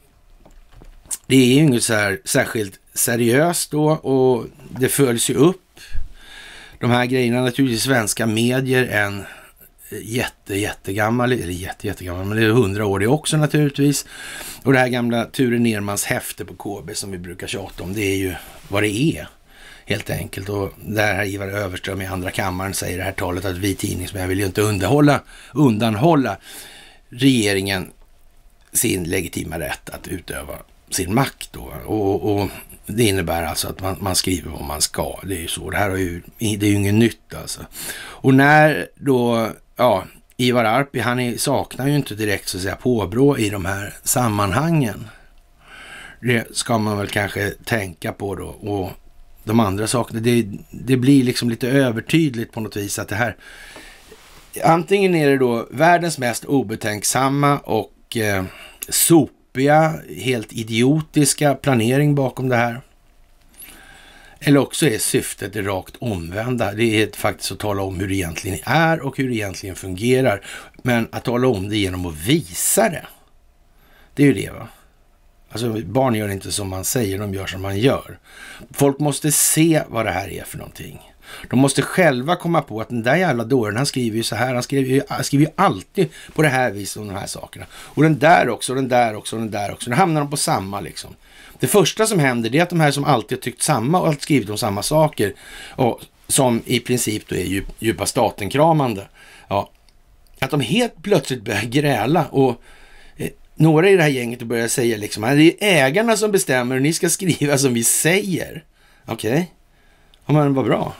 det är ju inget så här särskilt seriöst då, och det följs ju upp de här grejerna. Naturligtvis svenska medier, en jätte, jättegammal, eller jätte, jättegammal, men det är hundra år det också naturligtvis. Och det här gamla Ture Nermans häfte på K B som vi brukar tjata om, det är ju vad det är helt enkelt. Och där här Ivar Överström i andra kammaren säger det här talet att vi tidningsmän vill ju inte underhålla, undanhålla regeringen sin legitima rätt att utöva sin makt då. Och, och det innebär alltså att man, man skriver vad man ska. Det är ju så. Det här är ju, det är ju ingen nytt alltså. Och när då, ja, Ivar Arpi, han är, saknar ju inte direkt så att säga påbrå i de här sammanhangen. Det ska man väl kanske tänka på då. Och de andra sakerna, det, det blir liksom lite övertydligt på något vis att det här, antingen är det då världens mest obetänksamma och eh, sopiga, helt idiotiska planering bakom det här. Eller också är syftet det rakt omvända. Det är faktiskt att tala om hur det egentligen är och hur det egentligen fungerar. Men att tala om det genom att visa det. Det är ju det, va? Alltså barn gör inte som man säger, de gör som man gör. Folk måste se vad det här är för någonting. De måste själva komma på att den där jävla dåren, han skriver ju så här, han skriver ju, han skriver ju alltid på det här viset om de här sakerna. Och den där också, och den där också, och den där också. Nu hamnar de på samma liksom. Det första som händer det är att de här som alltid har tyckt samma och alltid skrivit om samma saker, och som i princip då är djup, djupa staten-kramande, ja, att de helt plötsligt börjar gräla och eh, några i det här gänget börjar säga liksom, det är ägarna som bestämmer och ni ska skriva som vi säger. Okej. Okay. Ja, men vad bra.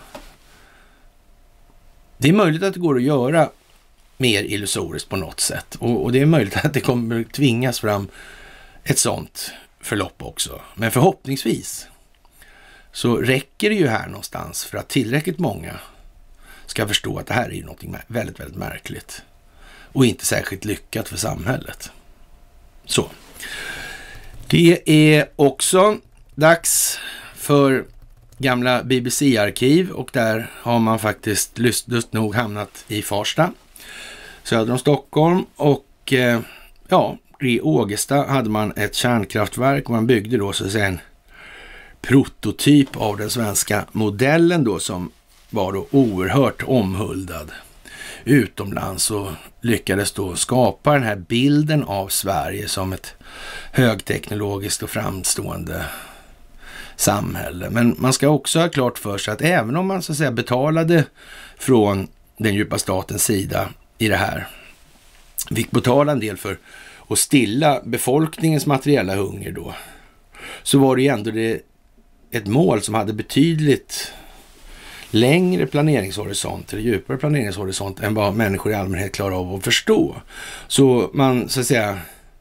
Det är möjligt att det går att göra mer illusoriskt på något sätt. Och, och det är möjligt att det kommer tvingas fram ett sånt förlopp också. Men förhoppningsvis så räcker det ju här någonstans för att tillräckligt många ska förstå att det här är ju något väldigt, väldigt märkligt. Och inte särskilt lyckat för samhället. Så. Det är också dags för gamla B B C-arkiv, och där har man faktiskt lust, lust nog hamnat i Farsta, söder om Stockholm, och eh, ja, i Ågesta hade man ett kärnkraftverk och man byggde då så att säga en prototyp av den svenska modellen då, som var då oerhört omhuldad utomlands, och lyckades då skapa den här bilden av Sverige som ett högteknologiskt och framstående samhälle. Men man ska också ha klart för sig att även om man så att säga betalade från den djupa statens sida i det här, fick betala en del för att stilla befolkningens materiella hunger då, så var det ju ändå det, ett mål som hade betydligt längre planeringshorisont eller djupare planeringshorisont än vad människor i allmänhet klarar av att förstå. Så man, så att säga,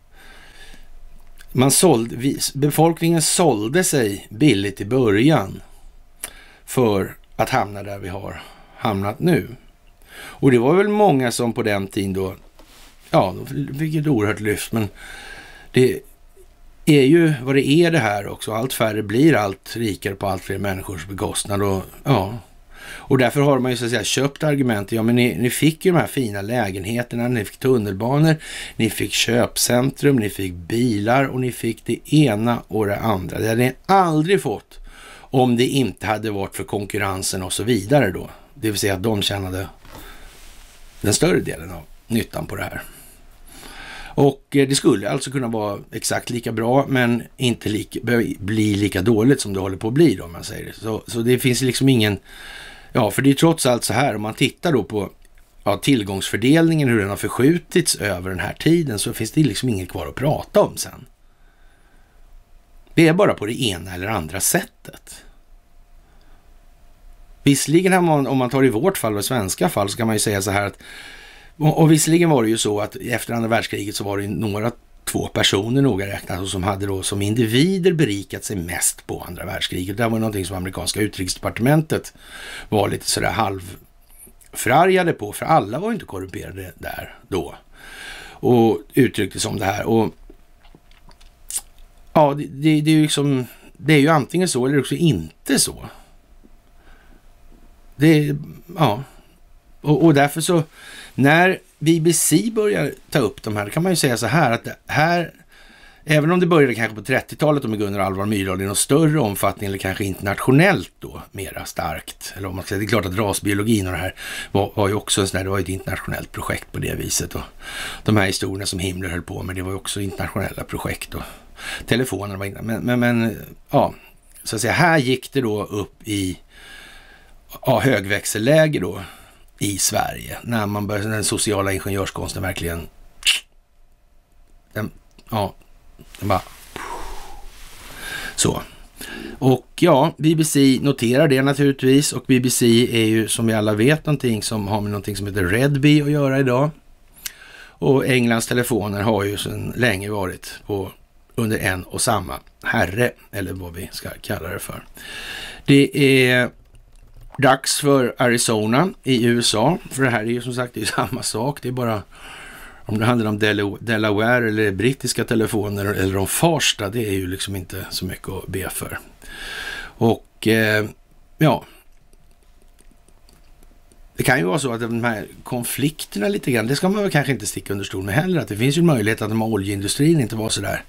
man sålde, befolkningen sålde sig billigt i början för att hamna där vi har hamnat nu. Och det var väl många som på den tiden då, ja, de fick ett oerhört lyft, men det är ju vad det är det här också. Allt färre blir allt rikare på allt fler människors bekostnad och ja. Och därför har man ju så att säga köpt argument. Ja, men ni, ni fick ju de här fina lägenheterna, ni fick tunnelbanor, ni fick köpcentrum, ni fick bilar och ni fick det ena och det andra. Det hade ni aldrig fått om det inte hade varit för konkurrensen och så vidare då. Det vill säga att de tjänade den större delen av nyttan på det här. Och det skulle alltså kunna vara exakt lika bra men inte lika, bli lika dåligt som det håller på att bli då, om man säger det. Så, så det finns liksom ingen, ja, för det är trots allt så här, om man tittar då på ja, tillgångsfördelningen, hur den har förskjutits över den här tiden, så finns det liksom inget kvar att prata om sen. Det är bara på det ena eller andra sättet. Visserligen om man, om man tar i vårt fall och svenska fall, så kan man ju säga så här att Och, och visserligen var det ju så att efter andra världskriget så var det några, två personer noga räknat som hade då som individer berikat sig mest på andra världskriget. Det var någonting som amerikanska utrikesdepartementet var lite sådär halvförargade på, för alla var ju inte korrumperade där då. Och uttryckte som det här. Och ja, det, det, det är ju liksom, det är ju antingen så eller också inte så. Det, ja. Och, och därför så, när B B C börjar ta upp de här, kan man ju säga så här att det här, även om det började kanske på trettiotalet och med Gunnar Alvar Myrdal i någon större omfattning eller kanske internationellt då, mera starkt, eller om man ska säga, det är klart att rasbiologin och det här var, var ju också en sån där, det var ett internationellt projekt på det viset, och de här historierna som Himmler höll på med, det var ju också internationella projekt, och telefonen var innan, men, men, men ja, så att säga, här gick det då upp i ja, högväxelläge då i Sverige, när man började, den sociala ingenjörskonsten verkligen, den, ja, den bara så. Och ja, B B C noterar det naturligtvis, och B B C är ju som vi alla vet någonting som har med någonting som heter Redby att göra idag. Och Englands telefoner har ju sedan länge varit på under en och samma herre, eller vad vi ska kalla det för. Det är dags för Arizona i U S A, för det här är ju som sagt det är samma sak, det är bara om det handlar om Del- Delaware eller brittiska telefoner eller om Farsta, det är ju liksom inte så mycket att be för. Och eh, ja, det kan ju vara så att de här konflikterna lite grann, det ska man väl kanske inte sticka under stol med heller, att det finns ju en möjlighet att de här oljeindustrin inte var så där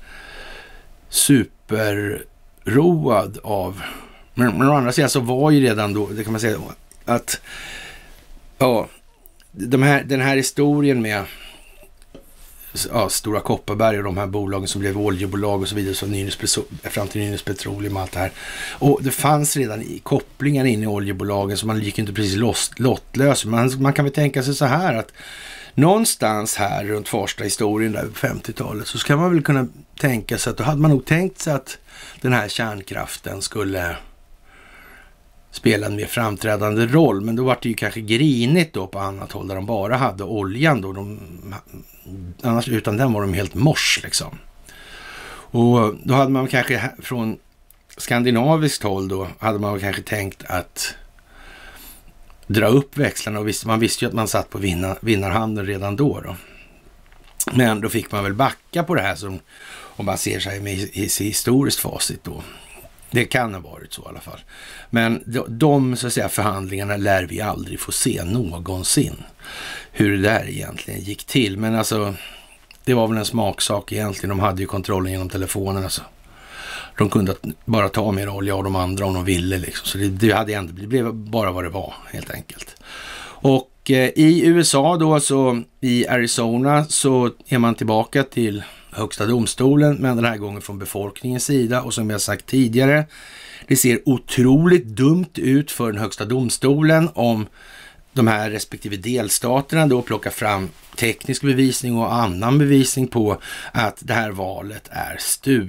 superroad av. Men, men å andra sidan så var ju redan då, det kan man säga, att ja, de här, den här historien med ja, Stora Kopparberg och de här bolagen som blev oljebolag och så vidare, så Nynäs, fram till Nynäs Petroleum och allt det här. Och det fanns redan i kopplingar in i oljebolagen, så man gick inte precis lost, lottlös. Man, man kan väl tänka sig så här att någonstans här runt första historien där på femtiotalet så ska man väl kunna tänka sig att då hade man nog tänkt sig att den här kärnkraften skulle spela en mer framträdande roll, men då var det ju kanske grinigt då på annat håll där de bara hade oljan då, de, annars utan den var de helt mors liksom. Och då hade man kanske från skandinaviskt håll då, hade man kanske tänkt att dra upp växlarna, och visst, man visste ju att man satt på vinnar, vinnarhanden redan då då. Men då fick man väl backa på det här, som om man ser sig med historiskt facit då. Det kan ha varit så i alla fall. Men de, de så att säga, förhandlingarna lär vi aldrig få se någonsin. Hur det där egentligen gick till. Men alltså, det var väl en smaksak egentligen. De hade ju kontrollen genom telefonen. Alltså. De kunde bara ta mer olja av de andra om de ville. Liksom. Så det, det, hade ändå, det blev bara vad det var helt enkelt. Och eh, i U S A då, så i Arizona, så är man tillbaka till Högsta domstolen, men den här gången från befolkningens sida. Och som jag sagt tidigare, det ser otroligt dumt ut för den Högsta domstolen om de här respektive delstaterna då plockar fram teknisk bevisning och annan bevisning på att det här valet är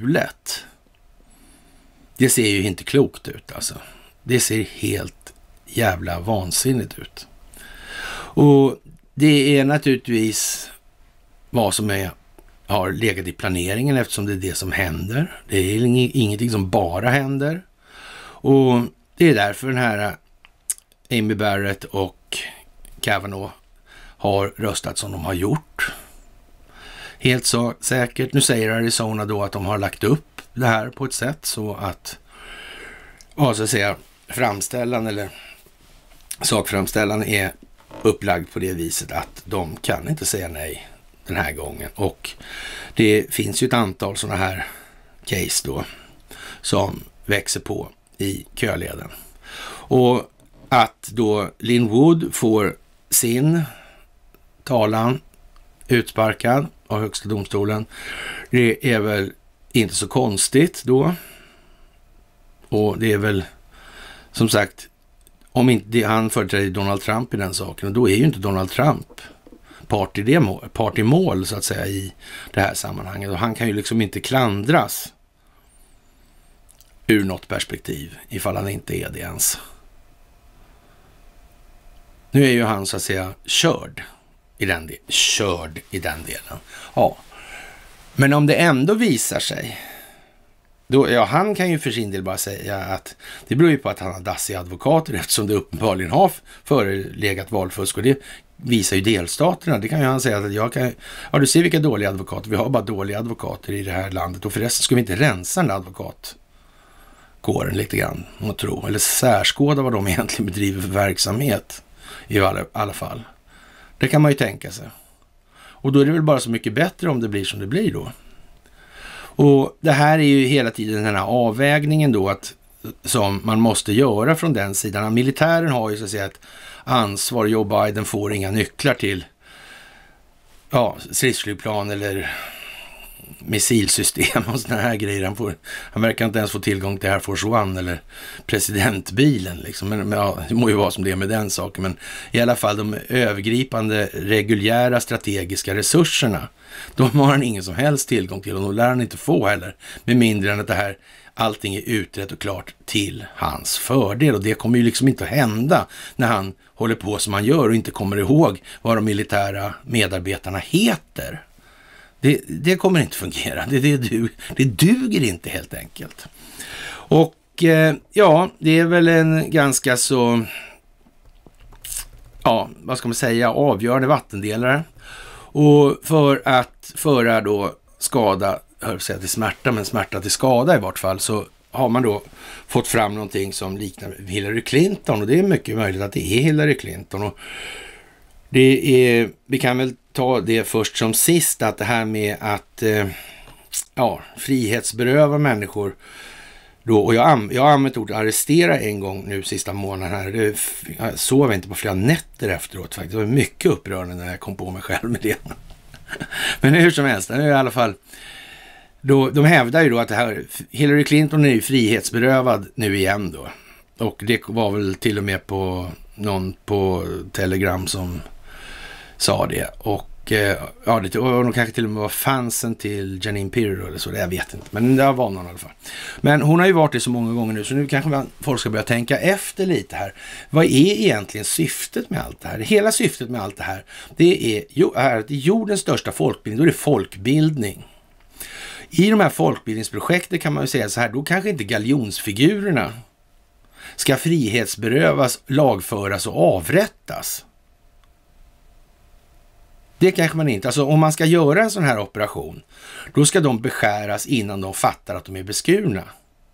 stulet. Det ser ju inte klokt ut alltså. Det ser helt jävla vansinnigt ut. Och det är naturligtvis vad som är, har legat i planeringen, eftersom det är det som händer. Det är ingenting som bara händer. Och det är därför den här Amy Barrett och Kavanaugh har röstat som de har gjort. Helt så säkert. Nu säger Arizona då att de har lagt upp det här på ett sätt så att, ja, så att säga, framställan eller sakframställan är upplagd på det viset att de kan inte säga nej den här gången. Och det finns ju ett antal sådana här case då som växer på i köleden. Och att då Lin Wood får sin talan utsparkad av högsta domstolen, det är väl inte så konstigt då. Och det är väl som sagt, om inte det, han företräder Donald Trump i den saken, och då är ju inte Donald Trump part i, det mål, part i mål så att säga i det här sammanhanget. Och han kan ju liksom inte klandras ur något perspektiv ifall han inte är det ens. Nu är ju han så att säga körd i den, del, körd i den delen. Ja. Men om det ändå visar sig, då, ja, han kan ju för sin del bara säga att det beror ju på att han har dassiga advokater, eftersom det uppenbarligen har förelegat valfusk, och det visar ju delstaterna. Det kan ju han säga att jag kan, ja, du ser vilka dåliga advokater, vi har bara dåliga advokater i det här landet, och förresten ska vi inte rensa den advokatkåren lite grann, man tror, eller särskåda vad de egentligen bedriver för verksamhet i alla, alla fall. Det kan man ju tänka sig. Och då är det väl bara så mycket bättre om det blir som det blir då. Och det här är ju hela tiden den här avvägningen då att, som man måste göra från den sidan. Militären har ju så att säga ett ansvar. Joe Biden får inga nycklar till ja, stridsflygplan eller missilsystem och sådana här grejer. Han, får, han verkar inte ens få tillgång till Air Force One eller presidentbilen liksom. Men, men ja, det må ju vara som det är med den saken. Men i alla fall de övergripande reguljära strategiska resurserna, de har han ingen som helst tillgång till, och de lär han inte få heller, med mindre än att det här allting är utrett och klart till hans fördel. Och det kommer ju liksom inte att hända när han håller på som han gör och inte kommer ihåg vad de militära medarbetarna heter. Det, det kommer inte fungera. Det, det, det, det duger inte helt enkelt. Och eh, ja, det är väl en ganska så, ja, vad ska man säga, avgörande vattendelare. Och för att föra då skada, jag höll på att säga till smärta, men smärta till skada i vart fall, så har man då fått fram någonting som liknar Hillary Clinton, och det är mycket möjligt att det är Hillary Clinton. Och det är, vi kan väl ta det först som sist, att det här med att eh, ja, frihetsberöva människor då, och jag, jag har använt ordet arrestera en gång nu sista månaden här. Det, jag sov inte på flera nätter efteråt faktiskt. Det var mycket upprörande när jag kom på mig själv med det. Men hur som helst, det är i alla fall då, de hävdar ju då att det här, Hillary Clinton är ju frihetsberövad nu igen då. Och det var väl till och med på någon på Telegram som sa det. Och ja, det var kanske till och med var fansen till Janine Pirro eller så, det jag vet inte. Men det var någon i alla fall. Men hon har ju varit det så många gånger nu, så nu kanske man, folk ska börja tänka efter lite här. Vad är egentligen syftet med allt det här? Hela syftet med allt det här, det är, jo, är att i jordens största folkbildning, då är det folkbildning. I de här folkbildningsprojekten kan man ju säga så här, då kanske inte galjonsfigurerna ska frihetsberövas, lagföras och avrättas. Det kanske man inte. Alltså om man ska göra en sån här operation, då ska de beskäras innan de fattar att de är beskurna.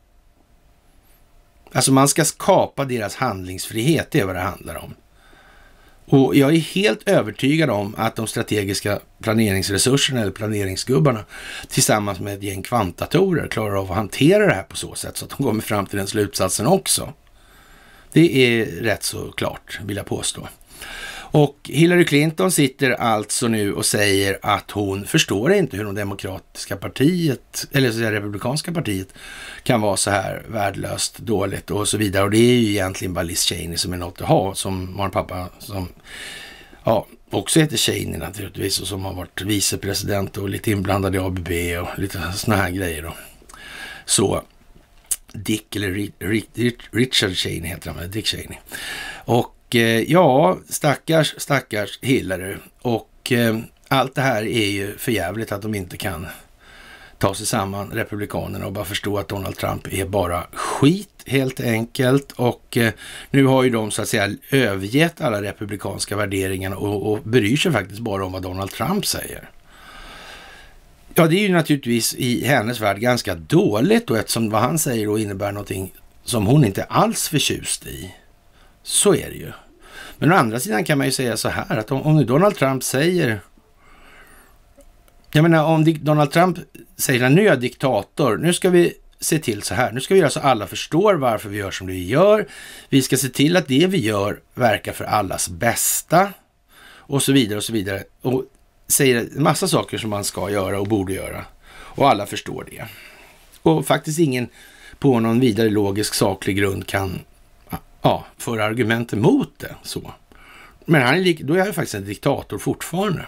Alltså man ska skapa deras handlingsfrihet, det är vad det handlar om. Och jag är helt övertygad om att de strategiska planeringsresurserna eller planeringsgubbarna tillsammans med ett gäng kvantdatorer klarar av att hantera det här på så sätt så att de kommer fram till den slutsatsen också. Det är rätt så klart, vill jag påstå. Och Hillary Clinton sitter alltså nu och säger att hon förstår inte hur de demokratiska partiet, eller så att säga republikanska partiet, kan vara så här värdelöst dåligt och så vidare. Och det är ju egentligen bara Liz Cheney som är något att ha, som har en pappa som ja, också heter Cheney naturligtvis, och som har varit vicepresident och lite inblandad i A B B och lite såna här grejer då. Så Dick eller Richard Cheney heter han, Dick Cheney. Och eh, ja, stackars, stackars Hillary. Och eh, allt det här är ju för jävligt att de inte kan ta sig samman, republikanerna, och bara förstå att Donald Trump är bara skit helt enkelt. Och eh, nu har ju de så att säga övergett alla republikanska värderingar och, och bryr sig faktiskt bara om vad Donald Trump säger. Ja, det är ju naturligtvis i hennes värld ganska dåligt då, eftersom vad han säger då innebär någonting som hon inte alls förtjust i. Så är det ju. Men å andra sidan kan man ju säga så här att om, om nu Donald Trump säger, jag menar om Donald Trump säger att nu är jag diktator, nu ska vi se till så här, nu ska vi göra så alla förstår varför vi gör som vi gör, vi ska se till att det vi gör verkar för allas bästa och så vidare och så vidare, och säger en massa saker som man ska göra och borde göra, och alla förstår det. Och faktiskt ingen på någon vidare logisk saklig grund kan ja, föra argument emot det. Så. Men han är lik, då är han faktiskt en diktator fortfarande.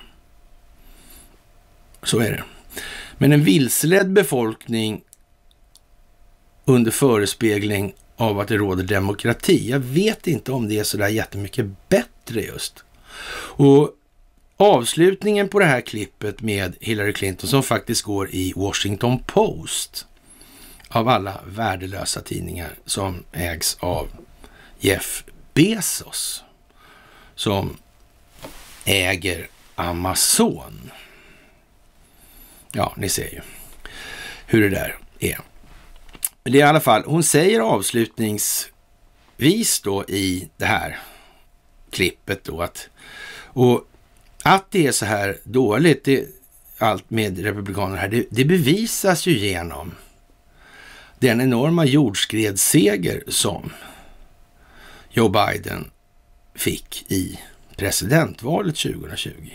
Så är det. Men en vilseledd befolkning under förespegling av att det råder demokrati, jag vet inte om det är så där jättemycket bättre just. Och avslutningen på det här klippet med Hillary Clinton, som faktiskt går i Washington Post, av alla värdelösa tidningar som ägs av Jeff Bezos, som äger Amazon. Ja, ni ser ju hur det där är. Det är i alla fall, hon säger avslutningsvis då i det här klippet då att, och att det är så här dåligt, det, allt med republikaner här, det, det bevisas ju genom den enorma jordskredsseger som Joe Biden fick i presidentvalet tjugohundratjugo.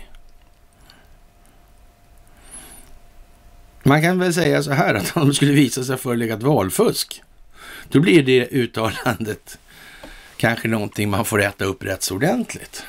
Man kan väl säga så här att om det skulle visa sig föreligga ett valfusk, då blir det uttalandet kanske någonting man får äta upp rätt så ordentligt.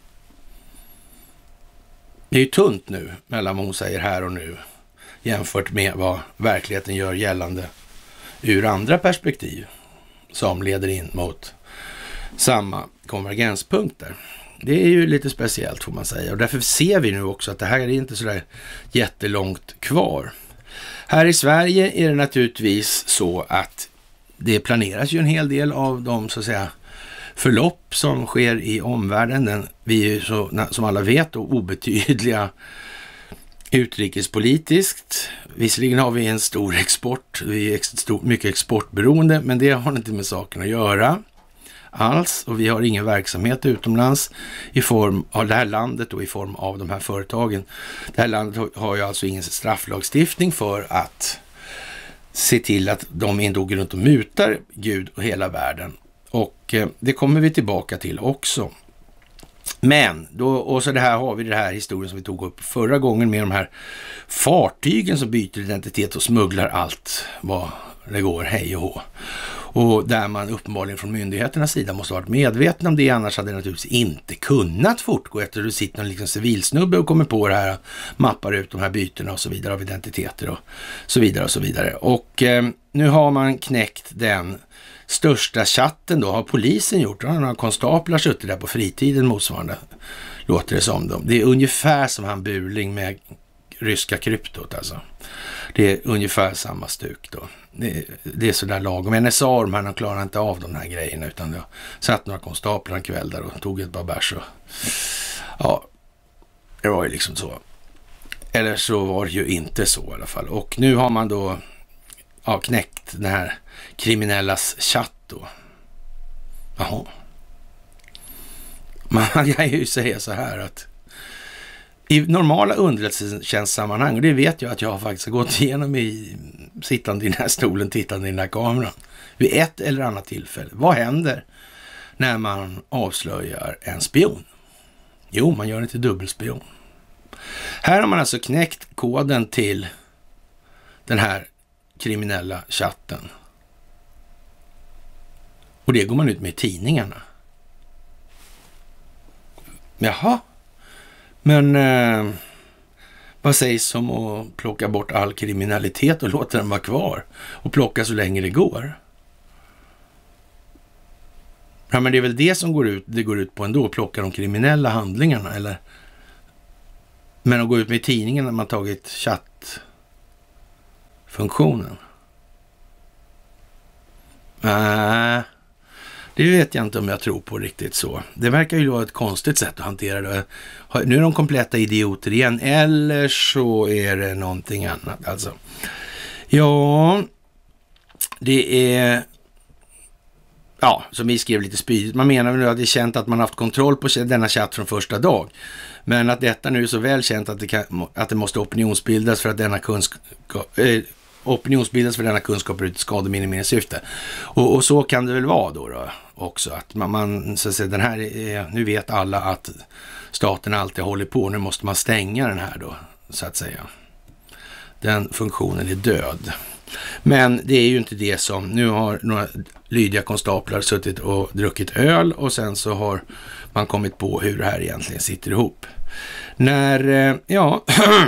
Det är ju tunt nu mellan vad hon säger här och nu jämfört med vad verkligheten gör gällande ur andra perspektiv som leder in mot samma konvergenspunkter. Det är ju lite speciellt får man säga, och därför ser vi nu också att det här är inte så där jättelångt kvar. Här i Sverige är det naturligtvis så att det planeras ju en hel del av de så att säga förlopp som sker i omvärlden. Den, vi är ju så, som alla vet, och obetydliga utrikespolitiskt. Visserligen har vi en stor export, vi är stor, mycket exportberoende, men det har inte med saken att göra alls, och vi har ingen verksamhet utomlands i form av det här landet och i form av de här företagen. Det här landet har ju alltså ingen strafflagstiftning för att se till att de inte går runt och mutar Gud och hela världen. Och eh, det kommer vi tillbaka till också. Men, då, och så det här har vi det här historien som vi tog upp förra gången med de här fartygen som byter identitet och smugglar allt vad det går, hej och hå. Och där man uppenbarligen från myndigheternas sida måste ha varit medvetna om det, annars hade det naturligtvis inte kunnat fortgå, efter att du sitter en liksom civilsnubbe och kommer på det här, mappar ut de här bytena och så vidare av identiteter och så vidare och så vidare. Och eh, nu har man knäckt den största chatten då, har polisen gjort. Några konstaplar suttit där på fritiden motsvarande, låter det som dem. Det är ungefär som han Burling med ryska kryptot alltså. Det är ungefär samma stuk då. Det, det är sådär lagom. N S A, de här klarar inte av de här grejerna, utan det satt några konstaplar en kväll där och tog ett par bärs och ja, det var ju liksom så. Eller så var det ju inte så i alla fall. Och nu har man då ja, knäckt den här kriminellas chatt då. Jaha. Man kan ju säga så här att i normala underrättelsetjänstsammanhang, och det vet jag att jag har faktiskt gått igenom i sittande i den här stolen, tittande i den här kameran, vid ett eller annat tillfälle. Vad händer när man avslöjar en spion? Jo, man gör det till dubbelspion. Här har man alltså knäckt koden till den här kriminella chatten. Och det går man ut med i tidningarna. Jaha. Men eh, Vad sägs om att plocka bort all kriminalitet och låta den vara kvar och plocka så länge det går? Ja, men det är väl det som går ut, det går ut på ändå, att plocka de kriminella handlingarna, eller? Men att gå ut med i tidningen när man tagit chattfunktionen? Nej, äh, det vet jag inte om jag tror på riktigt så. Det verkar ju vara ett konstigt sätt att hantera det. Nu är de kompletta idioter igen, eller så är det någonting annat. Alltså, ja, det är... Ja, som vi skrev lite spydigt. Man menar väl att det är känt att man haft kontroll på denna chatt från första dag. Men att detta nu är så väl känt att det, kan, att det måste opinionsbildas för att denna kunskap... Eh, opinionsbildas för denna kunskap ur ett skademinimeringssyfte. Och, och så kan det väl vara då, då också. Att man, man så att säga, den här är, nu vet alla att staten alltid håller på. Nu måste man stänga den här då, så att säga. Den funktionen är död. Men det är ju inte det som, nu har några lydiga konstaplar suttit och druckit öl och sen så har man kommit på hur det här egentligen sitter ihop. När, ja,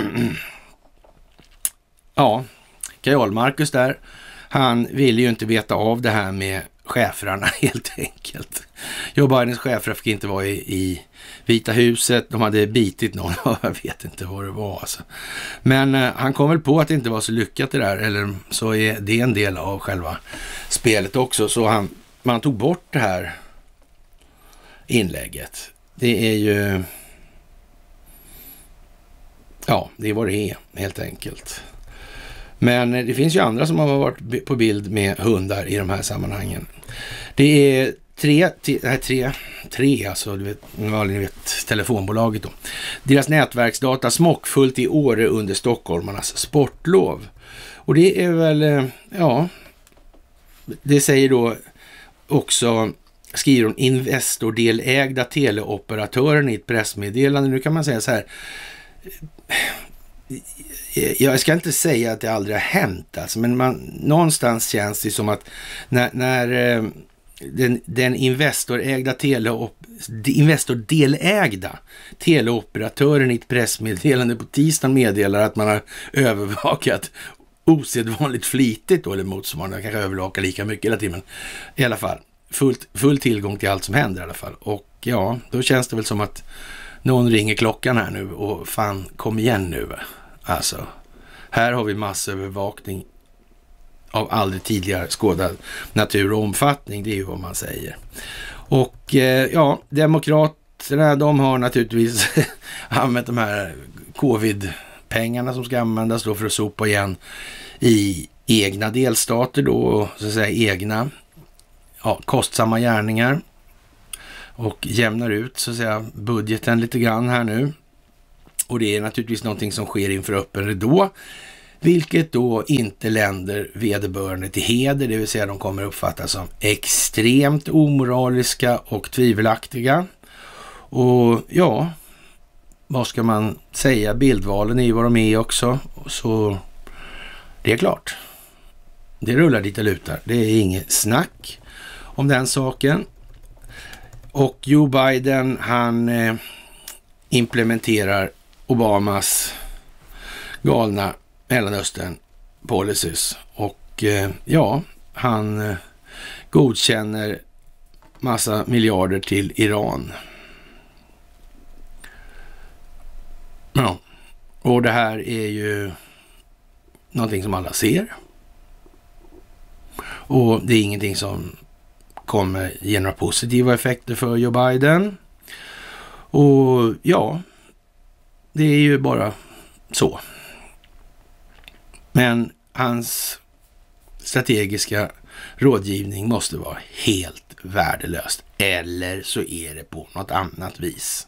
ja, Karl Marcus där, han ville ju inte veta av det här med cheferna helt enkelt. Joe Bidens chefer fick inte vara i, i Vita huset, de hade bitit någon, jag vet inte vad det var alltså. Men eh, han kom väl på att det inte var så lyckat det där, eller så är det en del av själva spelet också, så han, man tog bort det här inlägget. Det är ju, ja, det är vad det är helt enkelt. Men det finns ju andra som har varit på bild med hundar i de här sammanhangen. Det är tre, nej, tre, tre alltså, du vet, ni vet, telefonbolaget då. Deras nätverksdata smockfullt i Åre under stockholmarnas sportlov. Och det är väl, ja, det säger då också, skriver hon, Investor-delägda teleoperatören i ett pressmeddelande. Nu kan man säga så här, jag ska inte säga att det aldrig har hänt alltså, men man, någonstans känns det som att när, när den, den investorägda tele, investordelägda teleoperatören i ett pressmeddelande på tisdagen meddelar att man har övervakat osedvanligt flitigt då, eller motsvarande, kanske övervakar lika mycket hela tiden, i alla fall fullt, full tillgång till allt som händer i alla fall. Och ja, då känns det väl som att någon ringer klockan här nu och fan, kom igen nu. Alltså, här har vi massövervakning av aldrig tidigare skådad natur och omfattning, det är ju vad man säger. Och eh, ja, demokraterna, de har naturligtvis använt de här covid-pengarna som ska användas då för att sopa igen i egna delstater då, och så att säga egna, ja, kostsamma gärningar, och jämnar ut så att säga budgeten lite grann här nu. Och det är naturligtvis någonting som sker inför öppen ridå, vilket då inte länder vederbörande till heder, det vill säga de kommer uppfattas som extremt omoraliska och tvivelaktiga. Och ja, vad ska man säga, bildvalen är ju vad de är också, så det är klart. Det rullar dit och lutar, det är inget snack om den saken. Och Joe Biden, han eh, implementerar Obamas galna Mellanöstern policies. Och eh, ja, han eh, godkänner massa miljarder till Iran. Ja, och det här är ju någonting som alla ser. Och det är ingenting som kommer ge några positiva effekter för Joe Biden. Och ja, det är ju bara så. Men hans strategiska rådgivning måste vara helt värdelöst. Eller så är det på något annat vis.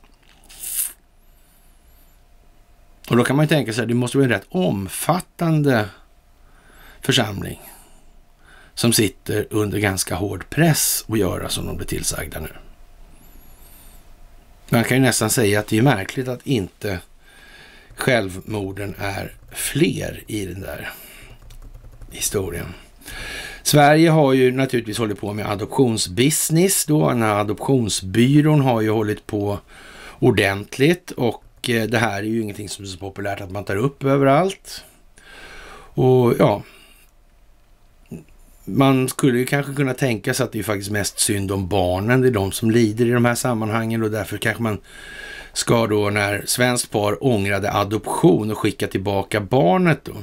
Och då kan man ju tänka sig att det måste vara en rätt omfattande församling som sitter under ganska hård press och göra som de blir tillsagda nu. Man kan ju nästan säga att det är märkligt att inte självmorden är fler i den där historien. Sverige har ju naturligtvis hållit på med adoptionsbusiness då. Den här adoptionsbyrån har ju hållit på ordentligt och det här är ju ingenting som är så populärt att man tar upp överallt. Och ja, man skulle ju kanske kunna tänka sig att det är faktiskt mest synd om barnen. Det är de som lider i de här sammanhangen och därför kanske man ska då, när svenskt par ångrade adoption och skicka tillbaka barnet då.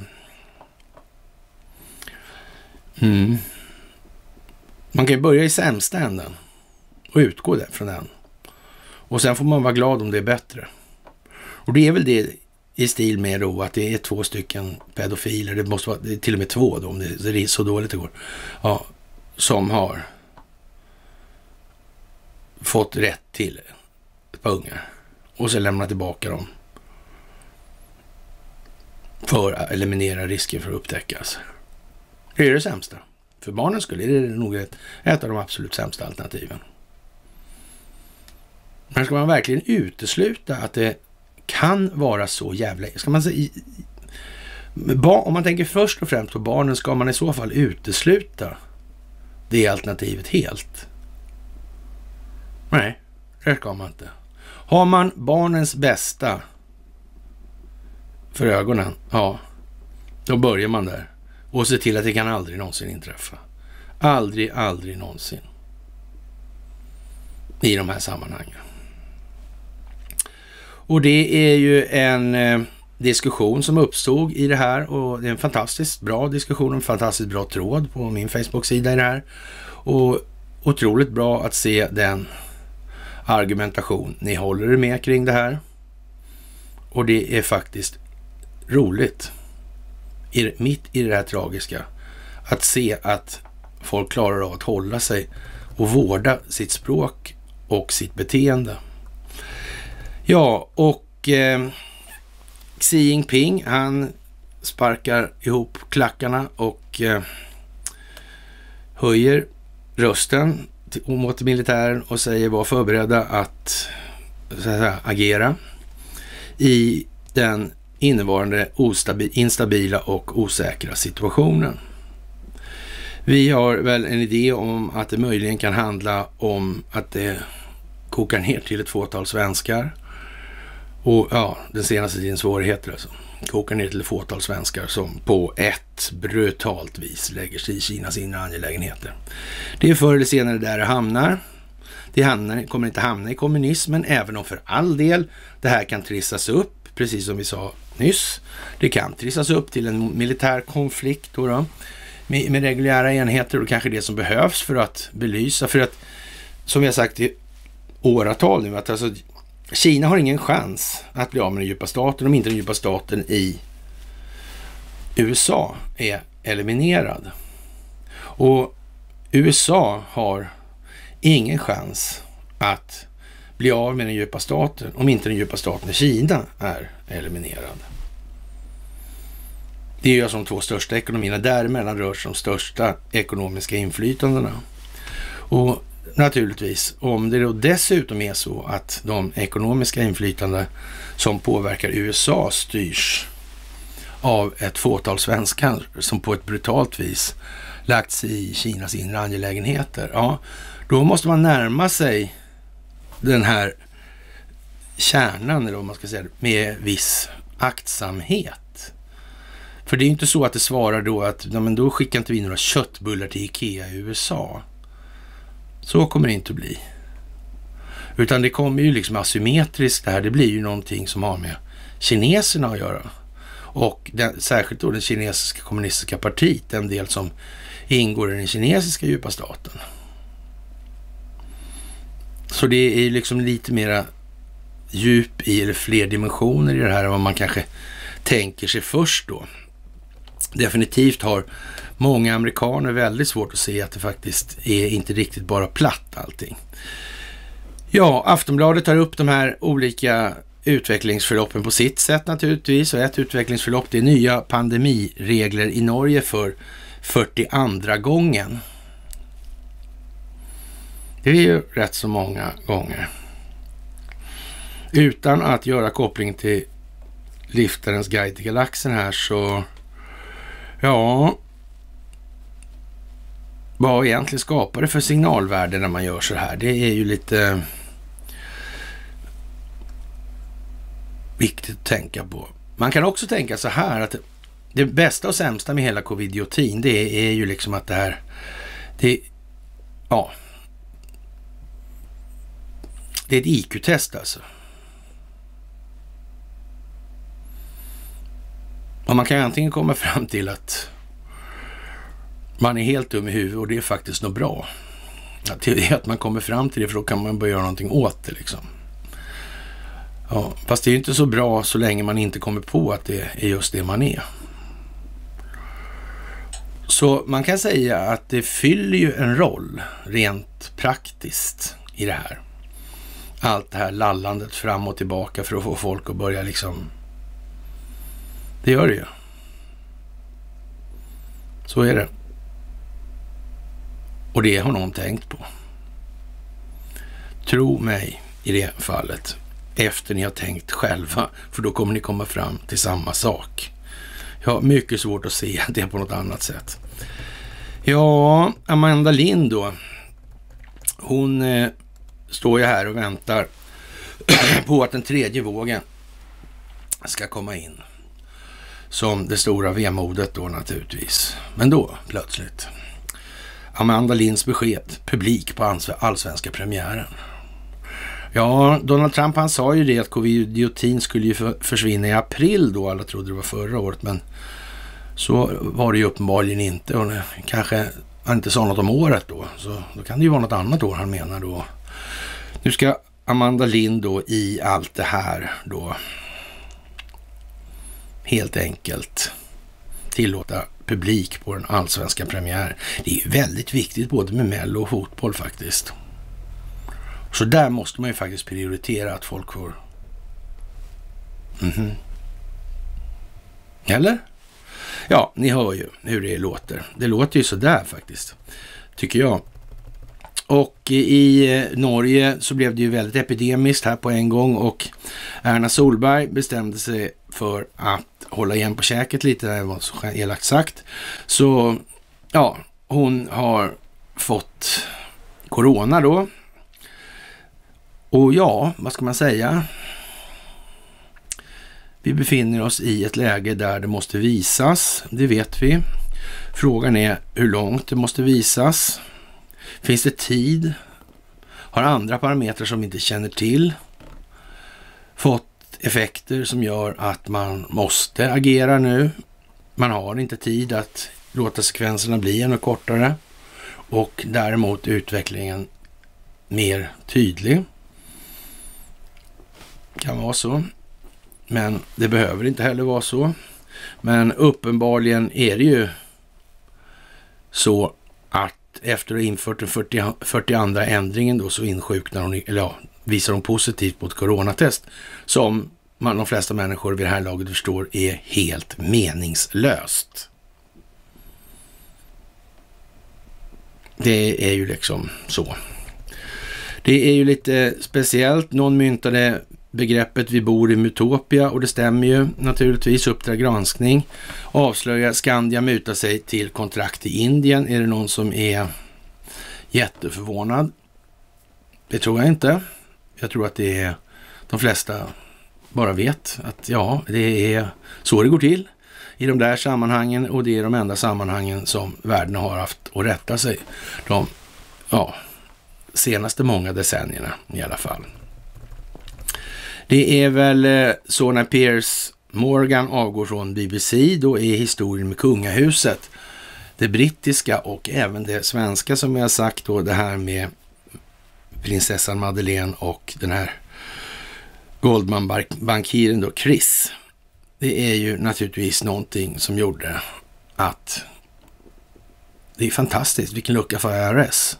Mm. Man kan ju börja i sämsta änden och utgå där från den. Och sen får man vara glad om det är bättre. Och det är väl det i stil med då att det är två stycken pedofiler, det måste vara det är till och med två då om det, det är så dåligt det går, ja, som har fått rätt till ett par ungar och så lämna tillbaka dem för att eliminera risken för att upptäckas. Det är det sämsta. För barnens skull är det nog ett, ett av de absolut sämsta alternativen. Men ska man verkligen utesluta att det kan vara så jävla... Ska man säga, om man tänker först och främst på barnen, ska man i så fall utesluta det alternativet helt? Nej, det ska man inte. Har man barnens bästa för ögonen, ja, då börjar man där. Och se till att det kan aldrig någonsin inträffa. Aldrig, aldrig någonsin. I de här sammanhangen. Och det är ju en eh, diskussion som uppstod i det här. Och det är en fantastiskt bra diskussion. En fantastiskt bra tråd på min Facebook-sida i det här. Och otroligt bra att se den argumentation ni håller er med kring det här. Och det är faktiskt roligt. I, mitt i det här tragiska. Att se att folk klarar av att hålla sig och vårda sitt språk och sitt beteende. Ja, och eh, Xi Jinping, han sparkar ihop klackarna och eh, höjer rösten till, mot militären och säger var förberedda att, så att säga, agera i den innevarande ostabil, instabila och osäkra situationen. Vi har väl en idé om att det möjligen kan handla om att det kokar ner till ett fåtal svenskar. Och ja, den senaste tidens svårigheter alltså. Kokar ner till ett fåtal svenskar som på ett brutalt vis lägger sig i Kinas inre angelägenheter. Det är förr eller senare där det hamnar. Det hamnar, kommer inte hamna i kommunismen, även om för all del det här kan trissas upp, precis som vi sa nyss. Det kan trissas upp till en militär konflikt då, då med, med reguljära enheter, och kanske det som behövs för att belysa, för att som vi har sagt i åratal nu, att alltså Kina har ingen chans att bli av med den djupa staten om inte den djupa staten i U S A är eliminerad. Och U S A har ingen chans att bli av med den djupa staten om inte den djupa staten i Kina är eliminerad. Det är ju alltså de två största ekonomierna. Däremellan rör sig de största ekonomiska inflytandena. Och naturligtvis, om det då dessutom är så att de ekonomiska inflytanden som påverkar U S A styrs av ett fåtal svenskar som på ett brutalt vis lagt sig i Kinas inre angelägenheter, ja, då måste man närma sig den här kärnan, eller vad man ska säga, med viss aktsamhet. För det är ju inte så att det svarar då att ja, men då skickar inte vi några köttbullar till Ikea i U S A. Så kommer det inte att bli. Utan det kommer ju liksom asymmetriskt det här. Det blir ju någonting som har med kineserna att göra. Och den, särskilt då den kinesiska kommunistiska partiet, den del som ingår i den kinesiska djupa staten. Så det är ju liksom lite mera djup i, eller fler dimensioner i det här än vad man kanske tänker sig först då. Definitivt har många amerikaner väldigt svårt att se att det faktiskt är inte riktigt bara platt allting. Ja, Aftonbladet tar upp de här olika utvecklingsförloppen på sitt sätt naturligtvis. Och ett utvecklingsförlopp, det är nya pandemiregler i Norge för fyrtioandra gången. Det är ju rätt så många gånger. Utan att göra koppling till Liftarens guide till galaxen här så, ja, vad egentligen skapar det för signalvärde när man gör så här? Det är ju lite viktigt att tänka på. Man kan också tänka så här att det bästa och sämsta med hela covidiotin, det är ju liksom att det här, det, ja, det är ett I Q-test alltså. Och man kan antingen komma fram till att man är helt dum i huvudet och det är faktiskt något bra. Att det är att man kommer fram till det, för då kan man börja göra någonting åt det liksom. Ja, fast det är ju inte så bra så länge man inte kommer på att det är just det man är. Så man kan säga att det fyller ju en roll rent praktiskt i det här. Allt det här lallandet fram och tillbaka för att få folk att börja liksom... Det gör det ju. Så är det. Och det har någon tänkt på. Tro mig i det fallet. Efter ni har tänkt själva. För då kommer ni komma fram till samma sak. Jag har mycket svårt att se det på något annat sätt. Ja, Amanda Lind då. Hon eh, står ju här och väntar på att den tredje vågen ska komma in. Som det stora vemodet då naturligtvis. Men då, plötsligt. Amanda Linds besked. Publik på allsvenska premiären. Ja, Donald Trump han sa ju det att covidiotin skulle ju försvinna i april då. Alla trodde det var förra året, men så var det ju uppenbarligen inte. Och kanske han inte sa något om året då. Så då kan det ju vara något annat år han menar då. Nu ska Amanda Lind då i allt det här då helt enkelt tillåta publik på den allsvenska premiär. Det är ju väldigt viktigt både med Mello och fotboll faktiskt. Så där måste man ju faktiskt prioritera att folk får... Mm-hmm. Eller? Ja, ni hör ju hur det låter. Det låter ju så där faktiskt, tycker jag. Och i Norge så blev det ju väldigt epidemiskt här på en gång och Erna Solberg bestämde sig för att hålla igen på käket lite, det var så elakt sagt. Så ja, hon har fått corona då. Och ja, vad ska man säga? Vi befinner oss i ett läge där det måste visas, det vet vi. Frågan är hur långt det måste visas. Finns det tid? Har andra parametrar som vi inte känner till fått effekter som gör att man måste agera nu? Man har inte tid att låta sekvenserna bli ännu kortare och däremot utvecklingen mer tydlig. Kan vara så. Men det behöver inte heller vara så. Men uppenbarligen är det ju så att efter att ha infört den fyrtioandra ändringen då så insjuknar hon, eller ja, visar hon positivt på ett coronatest som man, de flesta människor vid det här laget förstår är helt meningslöst. Det är ju liksom så. Det är ju lite speciellt. Någon myntade begreppet vi bor i Mytopia och det stämmer ju naturligtvis. Uppdrag granskning avslöjar Skandia mutar sig till kontrakt i Indien. Är det någon som är jätteförvånad? Det tror jag inte. Jag tror att det är de flesta bara vet att ja, det är så det går till i de där sammanhangen och det är de enda sammanhangen som världen har haft att rätta sig de ja, senaste många decennierna i alla fall. Det är väl så när Piers Morgan avgår från B B C, då är historien med kungahuset, det brittiska och även det svenska som jag sagt då, det här med prinsessan Madeleine och den här Goldman-bankiren då, Chris. Det är ju naturligtvis någonting som gjorde att det är fantastiskt, vilken lucka för I R S.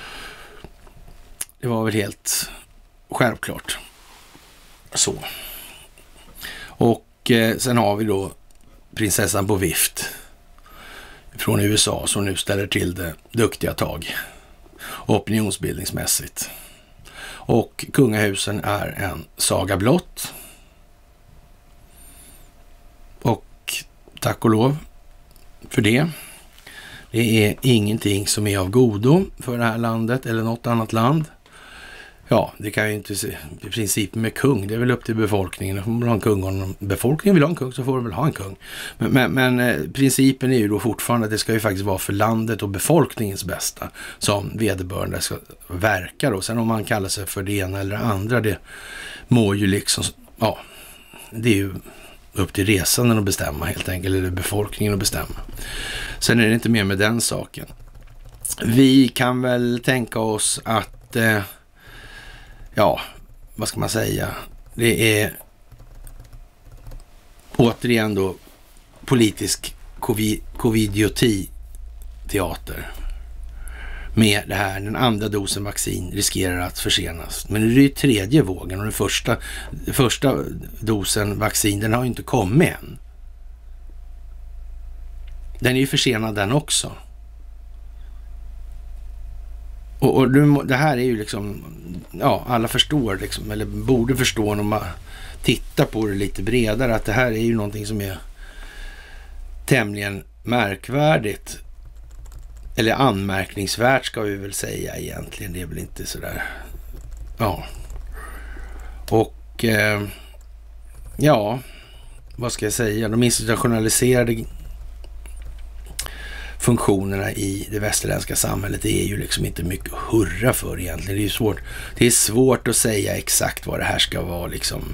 Det var väl helt självklart. Så. Och eh, sen har vi då prinsessan på vift från U S A som nu ställer till det duktiga tag opinionsbildningsmässigt. Och kungahusen är en saga blott. Och tack och lov för det. Det är ingenting som är av godo för det här landet eller något annat land. Ja, det kan ju inte se, i princip med kung, det är väl upp till befolkningen. Om man vill ha en kung, om befolkningen vill ha en kung så får de väl ha en kung. Men, men, men eh, principen är ju då fortfarande att det ska ju faktiskt vara för landet och befolkningens bästa som vederbörande ska verka då. Sen om man kallar sig för det ena eller det andra, det må ju liksom, ja, det är ju upp till resanden att bestämma helt enkelt, eller befolkningen att bestämma. Sen är det inte mer med den saken. Vi kan väl tänka oss att eh, ja, vad ska man säga? Det är återigen då politisk covidioti-teater med det här. Den andra dosen vaccin riskerar att försenas. Men det är ju tredje vågen och den första, första dosen vaccin, den har ju inte kommit än. Den är ju försenad den också. Och, och det här är ju liksom, ja, alla förstår liksom, eller borde förstå när man tittar på det lite bredare, att det här är ju någonting som är tämligen märkvärdigt. Eller anmärkningsvärt ska vi väl säga egentligen. Det är väl inte sådär, ja. Och eh, ja, vad ska jag säga? De institutionaliserade funktionerna i det västerländska samhället är ju liksom inte mycket att hurra för egentligen. Det är ju svårt, det är svårt att säga exakt vad det här ska vara liksom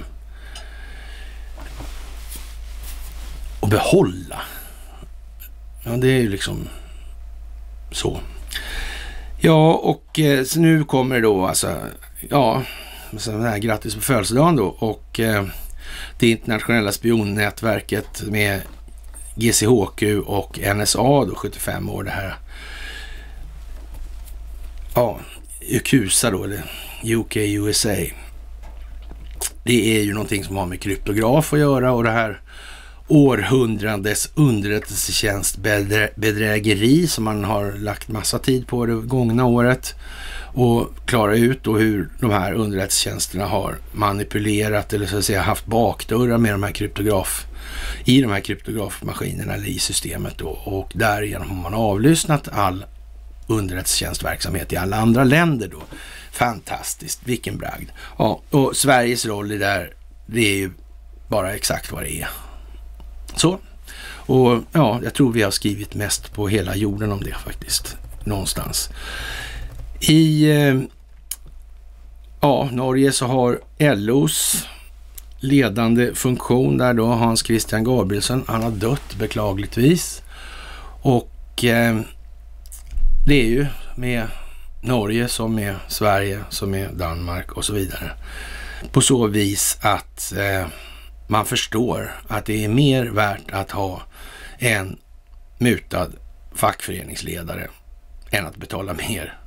och behålla. Ja, det är ju liksom så. Ja, och eh, så nu kommer det då alltså, ja, så här, grattis på födelsedagen då, och eh, det internationella spionnätverket med G C H Q och N S A då, sjuttiofem år, det här, ja, U Q S A då, eller U K U S A. Det är ju någonting som har med kryptograf att göra, och det här århundradets underrättelsetjänst bedrägeri som man har lagt massa tid på det gångna året, och klara ut då hur de här underrättelsetjänsterna har manipulerat eller så att säga haft bakdörrar med de här kryptograf i de här kryptografmaskinerna eller i systemet då, och därigenom har man avlyssnat all underrättelsetjänstverksamhet i alla andra länder då. Fantastiskt, vilken bragd. Ja, och Sveriges roll i det där, det är ju bara exakt vad det är. Så, och ja, jag tror vi har skrivit mest på hela jorden om det faktiskt, någonstans. I eh, ja, Norge så har L O:s ledande funktion där då, Hans Christian Gabrielsson, han har dött beklagligtvis. Och eh, det är ju med Norge som med Sverige som med Danmark och så vidare. På så vis att eh, man förstår att det är mer värt att ha en mutad fackföreningsledare än att betala mer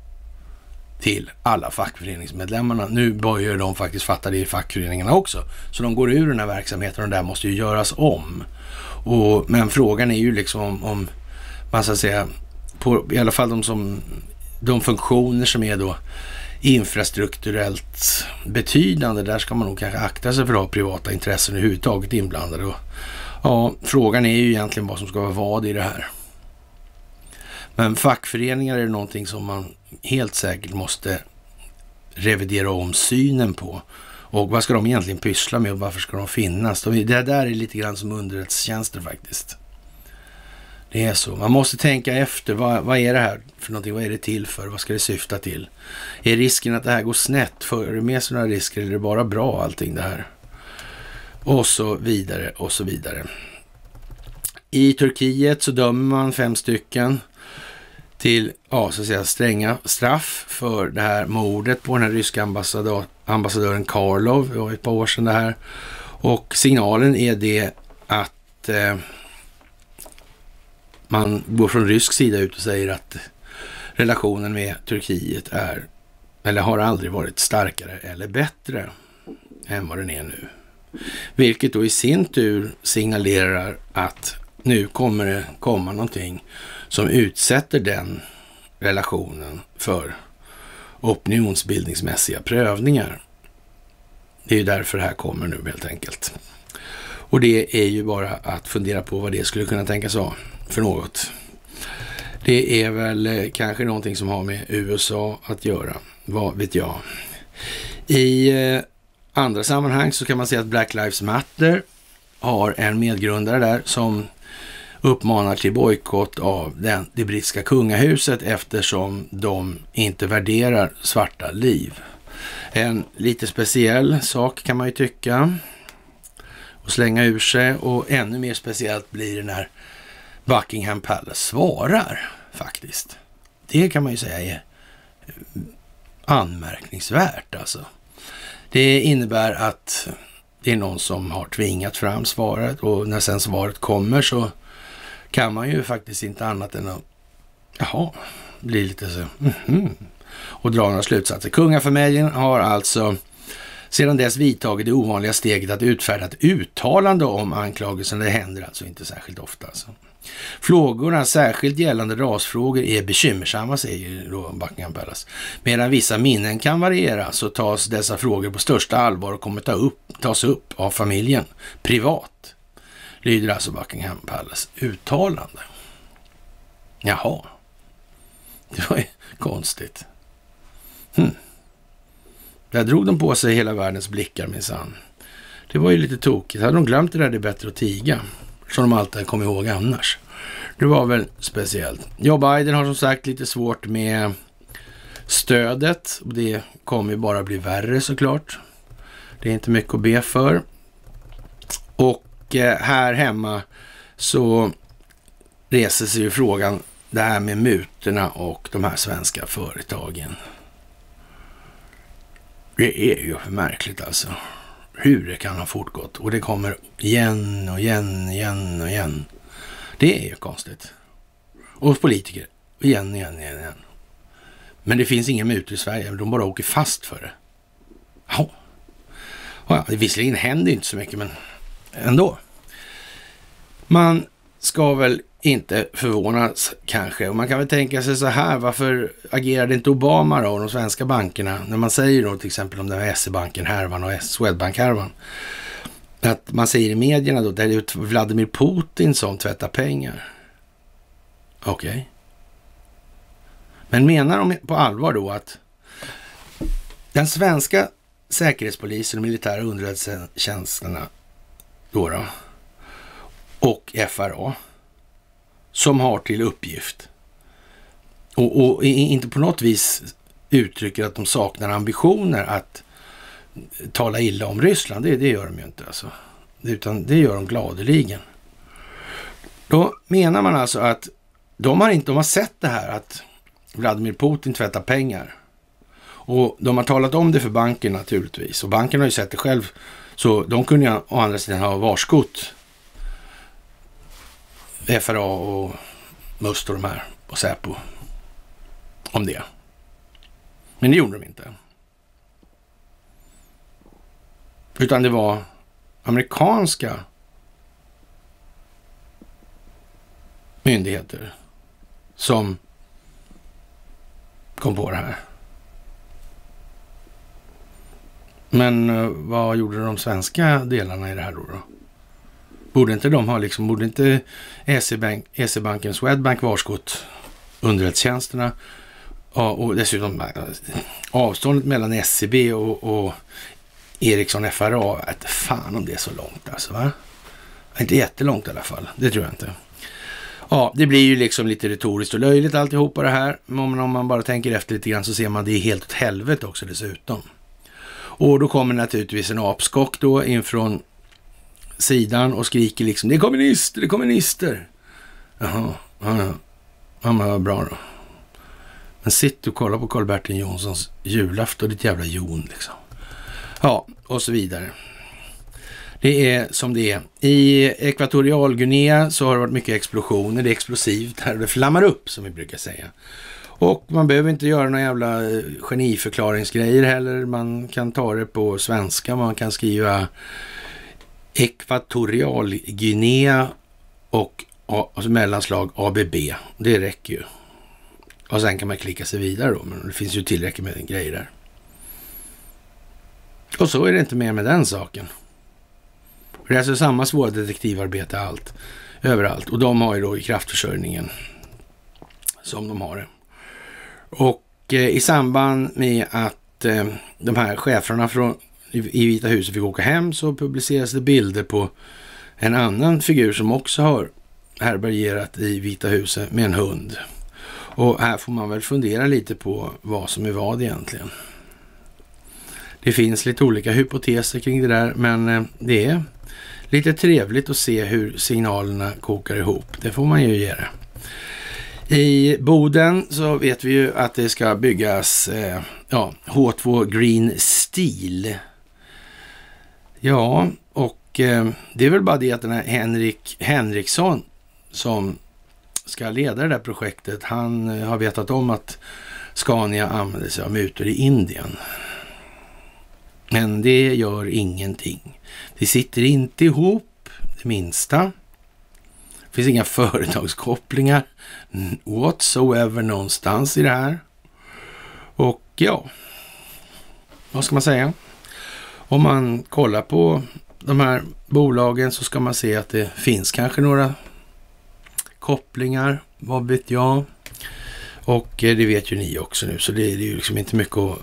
till alla fackföreningsmedlemmarna. Nu börjar de faktiskt fatta det i fackföreningarna också. Så de går ur den här verksamheten, och det där måste ju göras om. Och, men frågan är ju liksom om, om man ska säga, på, i alla fall de, som, de funktioner som är då infrastrukturellt betydande, där ska man nog kanske akta sig för att ha privata intressen överhuvudtaget inblandade. Och, ja, frågan är ju egentligen vad som ska vara vad i det här. Men fackföreningar är någonting som man helt säkert måste revidera om synen på. Och vad ska de egentligen pyssla med och varför ska de finnas? Det där är lite grann som underrättelsetjänster faktiskt. Det är så. Man måste tänka efter. Vad, vad är det här för någonting? Vad är det till för? Vad ska det syfta till? Är risken att det här går snett? För det med sådana risker? Eller är det bara bra allting det här? Och så vidare och så vidare. I Turkiet så dömer man fem stycken till, ja, så att säga, stränga straff för det här mordet på den här ryska ambassadör, ambassadören Karlov. Det var ett par år sedan det här. Och signalen är det att eh, man går från rysk sida ut och säger att relationen med Turkiet är, eller har aldrig varit starkare eller bättre än vad den är nu. Vilket då i sin tur signalerar att nu kommer det komma någonting som utsätter den relationen för opinionsbildningsmässiga prövningar. Det är ju därför det här kommer nu helt enkelt. Och det är ju bara att fundera på vad det skulle kunna tänkas vara för något. Det är väl kanske någonting som har med U S A att göra. Vad vet jag? I eh, andra sammanhang så kan man säga att Black Lives Matter har en medgrundare där som uppmanar till bojkott av den, det brittiska kungahuset eftersom de inte värderar svarta liv. En lite speciell sak kan man ju tycka och slänga ur sig, och ännu mer speciellt blir det när Buckingham Palace svarar faktiskt. Det kan man ju säga är anmärkningsvärt alltså. Det innebär att det är någon som har tvingat fram svaret, och när sen svaret kommer så kan man ju faktiskt inte annat än att jaha, bli lite så mm-hmm, och dra några slutsatser. Kungafamiljen har alltså sedan dess vidtagit det ovanliga steget att utfärda ett uttalande om anklagelsen. Det händer alltså inte särskilt ofta alltså. Frågorna, särskilt gällande rasfrågor, är bekymmersamma, säger då Buckingham Palace. Medan vissa minnen kan variera så tas dessa frågor på största allvar och kommer ta upp, tas upp av familjen privat. Lyder alltså Buckingham Palace uttalande. Jaha. Det var ju konstigt. Hm. Där drog de på sig hela världens blickar minsann. Det var ju lite tokigt. Hade de glömt det där, det är bättre att tiga. Som de alltid kommer ihåg annars. Det var väl speciellt. Joe Biden har som sagt lite svårt med stödet. Det kommer ju bara bli värre såklart. Det är inte mycket att be för. Och här hemma så reser sig ju frågan, det här med mutorna och de här svenska företagen. Det är ju för märkligt alltså. Hur det kan ha fortgått. Och det kommer igen och igen, igen och igen. Det är ju konstigt. Och politiker, igen, igen, igen, igen. Men det finns inga mutor i Sverige. De bara åker fast för det. Ja. Ja, det visserligen händer inte så mycket, men ändå. Man ska väl inte förvånas kanske. Och man kan väl tänka sig så här, varför agerade inte Obama då och de svenska bankerna när man säger då till exempel om den här S E-banken härvan och Swedbank härvan, att man säger i medierna då, där det är Vladimir Putin som tvättar pengar. Okej. Okay. Men menar de på allvar då att den svenska säkerhetspolisen och militära underrättelsetjänsterna då, då och F R A som har till uppgift och, och inte på något vis uttrycker att de saknar ambitioner att tala illa om Ryssland, det, det gör de ju inte alltså. Utan det gör de gladeligen. Då menar man alltså att de har inte de har sett det här att Vladimir Putin tvättar pengar. Och de har talat om det för banken naturligtvis. Och banken har ju sett det själv. Så de kunde ju å andra sidan ha varskott F R A och Must och de här och Säpo om det. Men det gjorde de inte. Utan det var amerikanska myndigheter som kom på det här. Men uh, vad gjorde de svenska delarna i det här då? då? Borde inte de ha liksom, borde inte S E-banken, Swedbank varskott underrättelsetjänsterna? Ja, och dessutom avståndet mellan S C B och, och Ericsson F R A, att fan om det är så långt alltså, va? Inte jättelångt i alla fall, det tror jag inte. Ja, det blir ju liksom lite retoriskt och löjligt alltihopa det här, men om man bara tänker efter lite grann så ser man det är helt åt helvete också dessutom. Och då kommer naturligtvis en apskock då infrån sidan och skriker liksom, det är kommunister, det är kommunister. Jaha, ja, ja. Ja, men vad bra då. Men sitt och kolla på Karl-Bertil Jonssons julafton, ditt jävla jon liksom. Ja, och så vidare. Det är som det är. I Ekvatorialguinea så har det varit mycket explosioner. Det är explosivt här. Det flammar upp som vi brukar säga. Och man behöver inte göra några jävla geniförklaringsgrejer heller. Man kan ta det på svenska. Man kan skriva Ekvatorialguinea och alltså mellanslag A B B. Det räcker ju. Och sen kan man klicka sig vidare då. Men det finns ju tillräckligt med grejer där. Och så är det inte mer med den saken. Det är alltså samma svåra detektivarbete allt, överallt. Och de har ju då i kraftförsörjningen som de har det. Och eh, i samband med att att eh, de här cheferna från, i Vita huset fick åka hem, så publiceras det bilder på en annan figur som också har härbärgerat i Vita huset med en hund. Och här får man väl fundera lite på vad som är vad egentligen. Det finns lite olika hypoteser kring det där, men eh, det är lite trevligt att se hur signalerna kokar ihop. Det får man ju ge det. I Boden så vet vi ju att det ska byggas eh, ja, H två Green Steel. Ja, och eh, det är väl bara det att den här Henrik Henriksson som ska leda det där projektet, han eh, har vetat om att Scania använder sig av mutor i Indien. Men det gör ingenting. Det sitter inte ihop det minsta. Det finns inga företagskopplingar whatsoever någonstans i det här. Och ja, vad ska man säga? Om man kollar på de här bolagen så ska man se att det finns kanske några kopplingar, vad vet jag. Och det vet ju ni också nu, så det är ju liksom inte mycket att...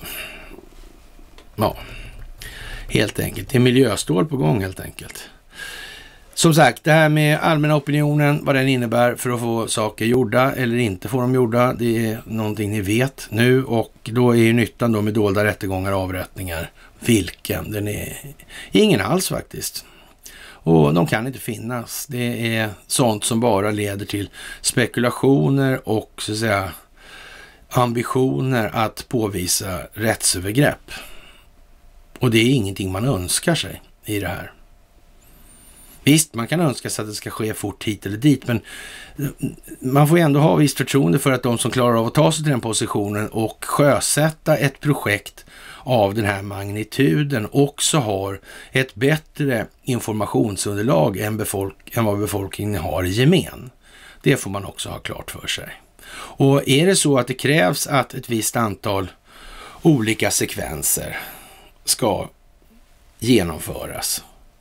Ja, helt enkelt. Det är miljöstål på gång helt enkelt. Som sagt, det här med allmänna opinionen, vad den innebär för att få saker gjorda eller inte få dem gjorda, det är någonting ni vet nu, och då är ju nyttan då med dolda rättegångar och avrättningar. Vilken? Den är ingen alls faktiskt. Och de kan inte finnas. Det är sånt som bara leder till spekulationer och så att säga ambitioner att påvisa rättsövergrepp. Och det är ingenting man önskar sig i det här. Visst, man kan önska sig att det ska ske fort hit eller dit, men man får ändå ha visst förtroende för att de som klarar av att ta sig till den positionen och sjösätta ett projekt av den här magnituden också har ett bättre informationsunderlag än, befolk- än vad befolkningen har i gemen. Det får man också ha klart för sig. Och är det så att det krävs att ett visst antal olika sekvenser ska genomföras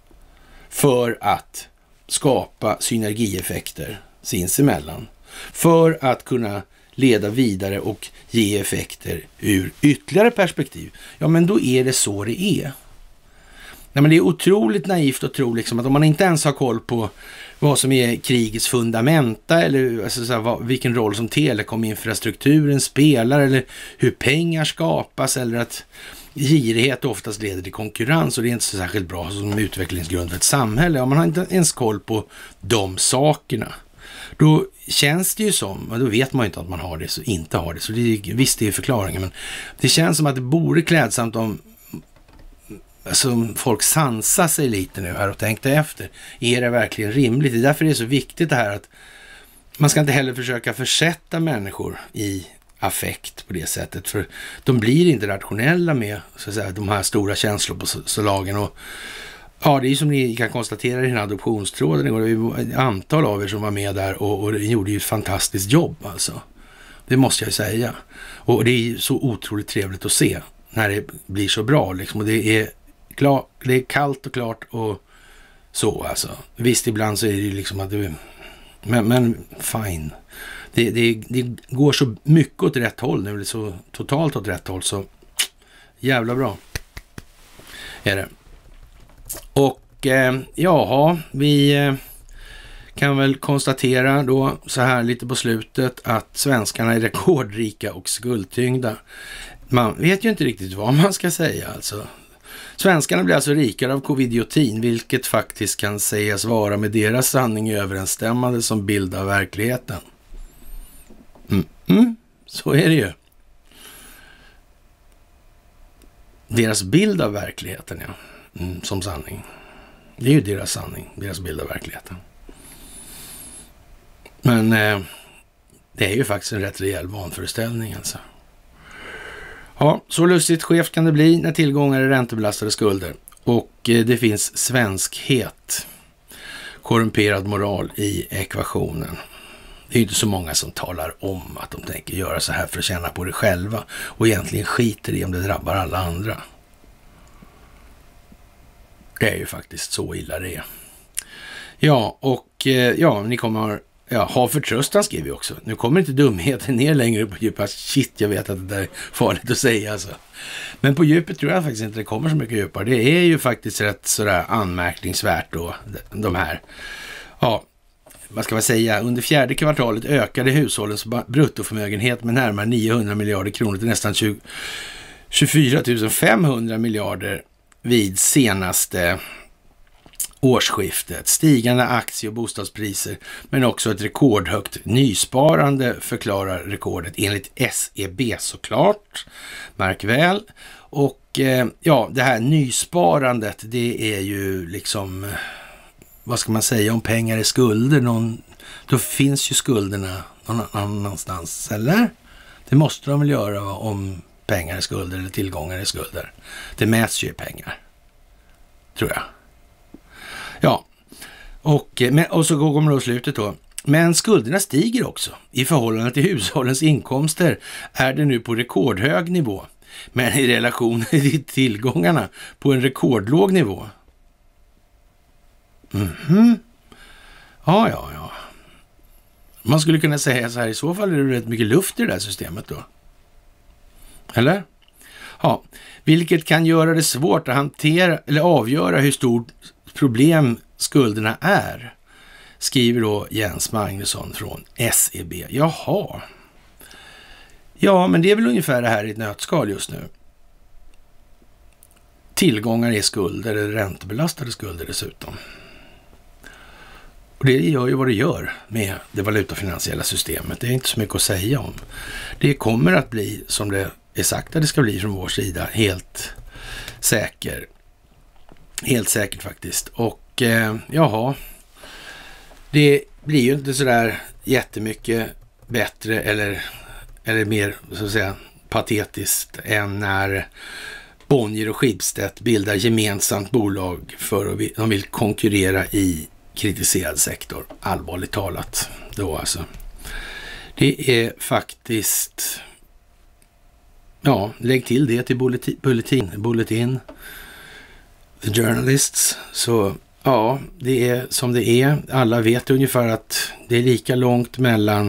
för att skapa synergieffekter sinsemellan, för att kunna leda vidare och ge effekter ur ytterligare perspektiv, ja men då är det så det är. Nej, men det är otroligt naivt att tro liksom att om man inte ens har koll på vad som är krigets fundamenta eller alltså, så här, vad, vilken roll som telekominfrastrukturen spelar eller hur pengar skapas eller att girighet oftast leder till konkurrens och det är inte så särskilt bra som utvecklingsgrund för ett samhälle. Om man har inte ens koll på de sakerna, då känns det ju som, och då vet man ju inte att man har det så inte har det, så det är, visst det är förklaringen, men det känns som att det vore klädsamt om alltså, folk sansar sig lite nu här och tänkte efter. Är det verkligen rimligt? Det är därför det är så viktigt det här att man ska inte heller försöka försätta människor i affekt på det sättet, för de blir inte rationella med så att säga, de här stora känslopåslagen. Och ja, det är som ni kan konstatera i den här adoptionstråden, det var ett antal av er som var med där och, och gjorde ju ett fantastiskt jobb alltså. Det måste jag säga. Och det är så otroligt trevligt att se när det blir så bra liksom. Och det är, klar, det är kallt och klart och så alltså. Visst, ibland så är det ju liksom att det, men, men fine. Det, det, det går så mycket åt rätt håll nu, så totalt åt rätt håll, så jävla bra är det. Och eh, jaha, vi eh, kan väl konstatera då så här lite på slutet att svenskarna är rekordrika och skuldtyngda. Man vet ju inte riktigt vad man ska säga alltså. Svenskarna blir alltså rikare av covidiotin, vilket faktiskt kan sägas vara med deras sanning överensstämmande som bild av verkligheten. Mm. Mm, så är det ju. Deras bild av verkligheten, ja. Mm, som sanning. Det är ju deras sanning, deras bild av verkligheten. Men eh, det är ju faktiskt en rätt rejäl vanföreställning alltså. Ja, så lustigt skevt kan det bli när tillgångar är räntebelastade skulder. Och eh, det finns svenskhet, korrumperad moral i ekvationen. Det är ju inte så många som talar om att de tänker göra så här för att känna på det själva och egentligen skiter i om det drabbar alla andra. Det är ju faktiskt så illa det är. Ja, och ja, ni kommer ja, ha förtröstan skriver vi också. Nu kommer inte dumheten ner längre på djupet. Shit, jag vet att det där är farligt att säga alltså. Men på djupet tror jag faktiskt inte det kommer så mycket djupare. Det är ju faktiskt rätt sådär anmärkningsvärt då, de här. Ja, vad ska man säga? Under fjärde kvartalet ökade hushållens bruttoförmögenhet med närmare niohundra miljarder kronor till nästan tjugofyra tusen femhundra miljarder vid senaste årsskiftet. Stigande aktie- och bostadspriser men också ett rekordhögt nysparande förklarar rekordet enligt S E B såklart. Märk väl. Och eh, ja, det här nysparandet, det är ju liksom, vad ska man säga, om pengar är skulder, någon, då finns ju skulderna någon annanstans, eller? Det måste de väl göra va, om pengar är skulder eller tillgångar är skulder. Det mäts ju i pengar, tror jag. Ja, och, och så kommer då slutet då. Men skulderna stiger också. I förhållande till hushållens inkomster är det nu på rekordhög nivå. Men i relation till tillgångarna på en rekordlåg nivå. Mhm. Ja, ja, ja. Man skulle kunna säga så här, i så fall är det rätt mycket luft i det här systemet då. Eller? Ja, vilket kan göra det svårt att hantera eller avgöra hur stort problem skulderna är, skriver då Jens Magnusson från S E B. Jaha. Ja, men det är väl ungefär det här i ett nötskal just nu. Tillgångar är skulder, eller räntebelastade skulder dessutom. Och det gör ju vad det gör med det valutafinansiella systemet. Det är inte så mycket att säga om. Det kommer att bli som det är sagt att det ska bli från vår sida. Helt säker. Helt säkert faktiskt. Och eh, jaha, det blir ju inte sådär jättemycket bättre eller, eller mer så att säga patetiskt än när Bonnier och Schibsted bildar gemensamt bolag för att de vill konkurrera i kritiserad sektor. Allvarligt talat då alltså. Det är faktiskt, ja, lägg till det till bulletin, bulletin, bulletin The Journalists. Så ja, det är som det är. Alla vet ungefär att det är lika långt mellan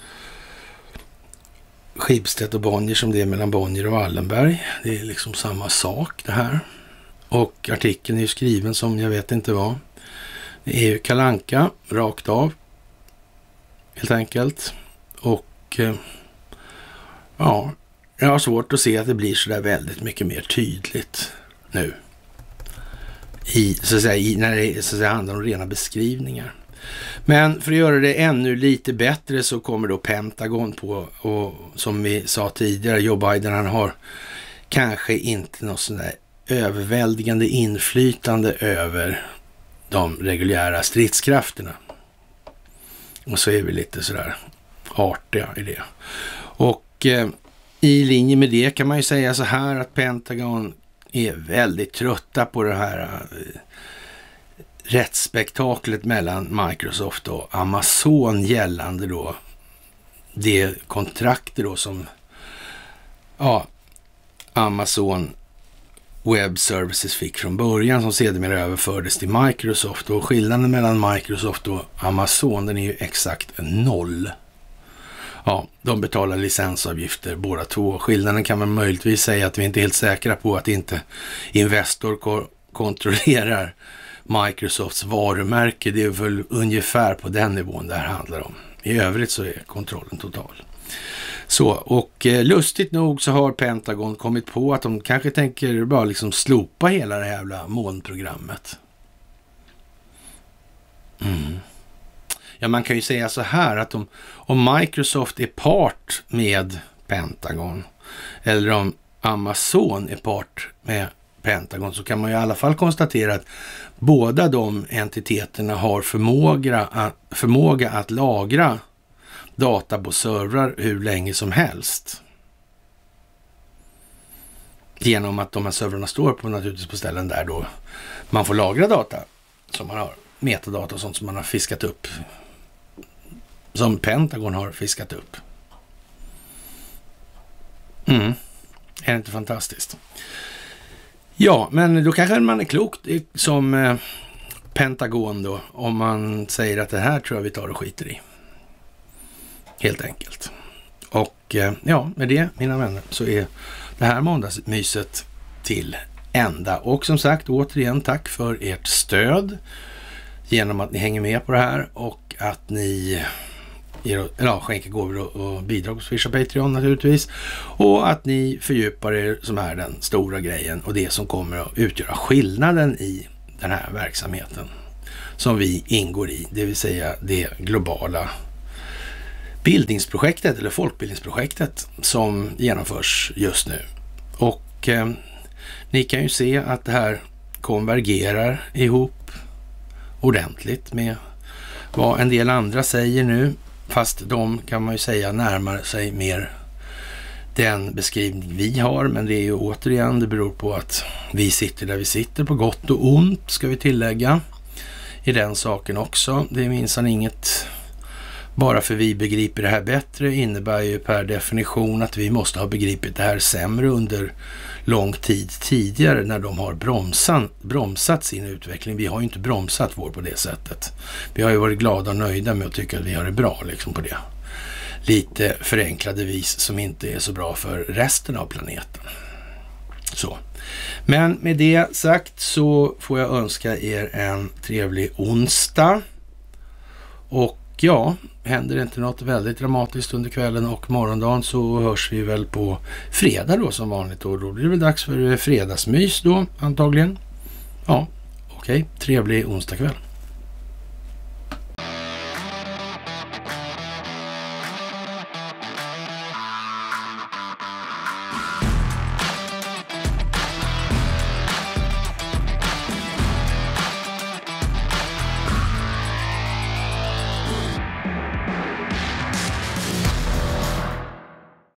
Schibsted och Bonnier som det är mellan Bonnier och Wallenberg. Det är liksom samma sak det här. Och artikeln är ju skriven som jag vet inte vad. Det är ju Kalle Anka rakt av. Helt enkelt. Och eh, ja, jag har svårt att se att det blir så där väldigt mycket mer tydligt nu. I, så att säga, i, när det så att säga, handlar om rena beskrivningar. Men för att göra det ännu lite bättre så kommer då Pentagon på, och som vi sa tidigare, Joe Biden, han har kanske inte något sån där överväldigande inflytande över de reguljära stridskrafterna. Och så är vi lite sådär artiga i det. Och eh, i linje med det kan man ju säga så här att Pentagon är väldigt trötta på det här äh, rättsspektaklet mellan Microsoft och Amazon gällande då det kontrakter då som ja, Amazon Web Services fick från början som sedermera överfördes till Microsoft. Och skillnaden mellan Microsoft och Amazon, den är ju exakt noll. Ja, de betalar licensavgifter båda två. Skillnaden kan man möjligtvis säga att vi inte är helt säkra på att inte Investor ko- kontrollerar Microsofts varumärke. Det är väl ungefär på den nivån det här handlar om. I övrigt så är kontrollen total. Så, och eh, lustigt nog så har Pentagon kommit på att de kanske tänker bara liksom slopa hela det jävla molnprogrammet. Mm. Ja, man kan ju säga så här att om, om Microsoft är part med Pentagon eller om Amazon är part med Pentagon så kan man ju i alla fall konstatera att båda de entiteterna har förmåga att, förmåga att lagra data på servrar hur länge som helst. Genom att de här servrarna står på naturligtvis på ställen där då man får lagra data som man har, metadata och sånt som man har fiskat upp. Som Pentagon har fiskat upp. Mm. Är det inte fantastiskt? Ja, men då kanske man är klokt som eh, Pentagon då. Om man säger att det här tror jag vi tar och skiter i. helt enkelt. Och ja, med det mina vänner så är det här måndagsmyset till ända. Och som sagt, återigen tack för ert stöd genom att ni hänger med på det här och att ni ger, ja, skänker gåvor och, och bidrag på Swish och Patreon naturligtvis. Och att ni fördjupar er som är den stora grejen och det som kommer att utgöra skillnaden i den här verksamheten som vi ingår i, det vill säga det globala bildningsprojektet eller folkbildningsprojektet som genomförs just nu. Och eh, ni kan ju se att det här konvergerar ihop ordentligt med vad en del andra säger nu, fast de kan man ju säga närmar sig mer den beskrivning vi har, men det är ju återigen, det beror på att vi sitter där vi sitter på gott och ont, ska vi tillägga i den saken också. Det är minsann inget bara för vi begriper det här bättre innebär ju per definition att vi måste ha begripit det här sämre under lång tid tidigare när de har bromsat, bromsat sin utveckling. Vi har ju inte bromsat vår på det sättet. Vi har ju varit glada och nöjda med att tycka att vi har det bra liksom på det lite förenklade vis som inte är så bra för resten av planeten. Så. Men med det sagt så får jag önska er en trevlig onsdag. Och ja, händer det inte något väldigt dramatiskt under kvällen och morgondagen så hörs vi väl på fredag då som vanligt. Och då blir det väl dags för fredagsmys då antagligen. Ja, okej. Trevlig onsdag kväll.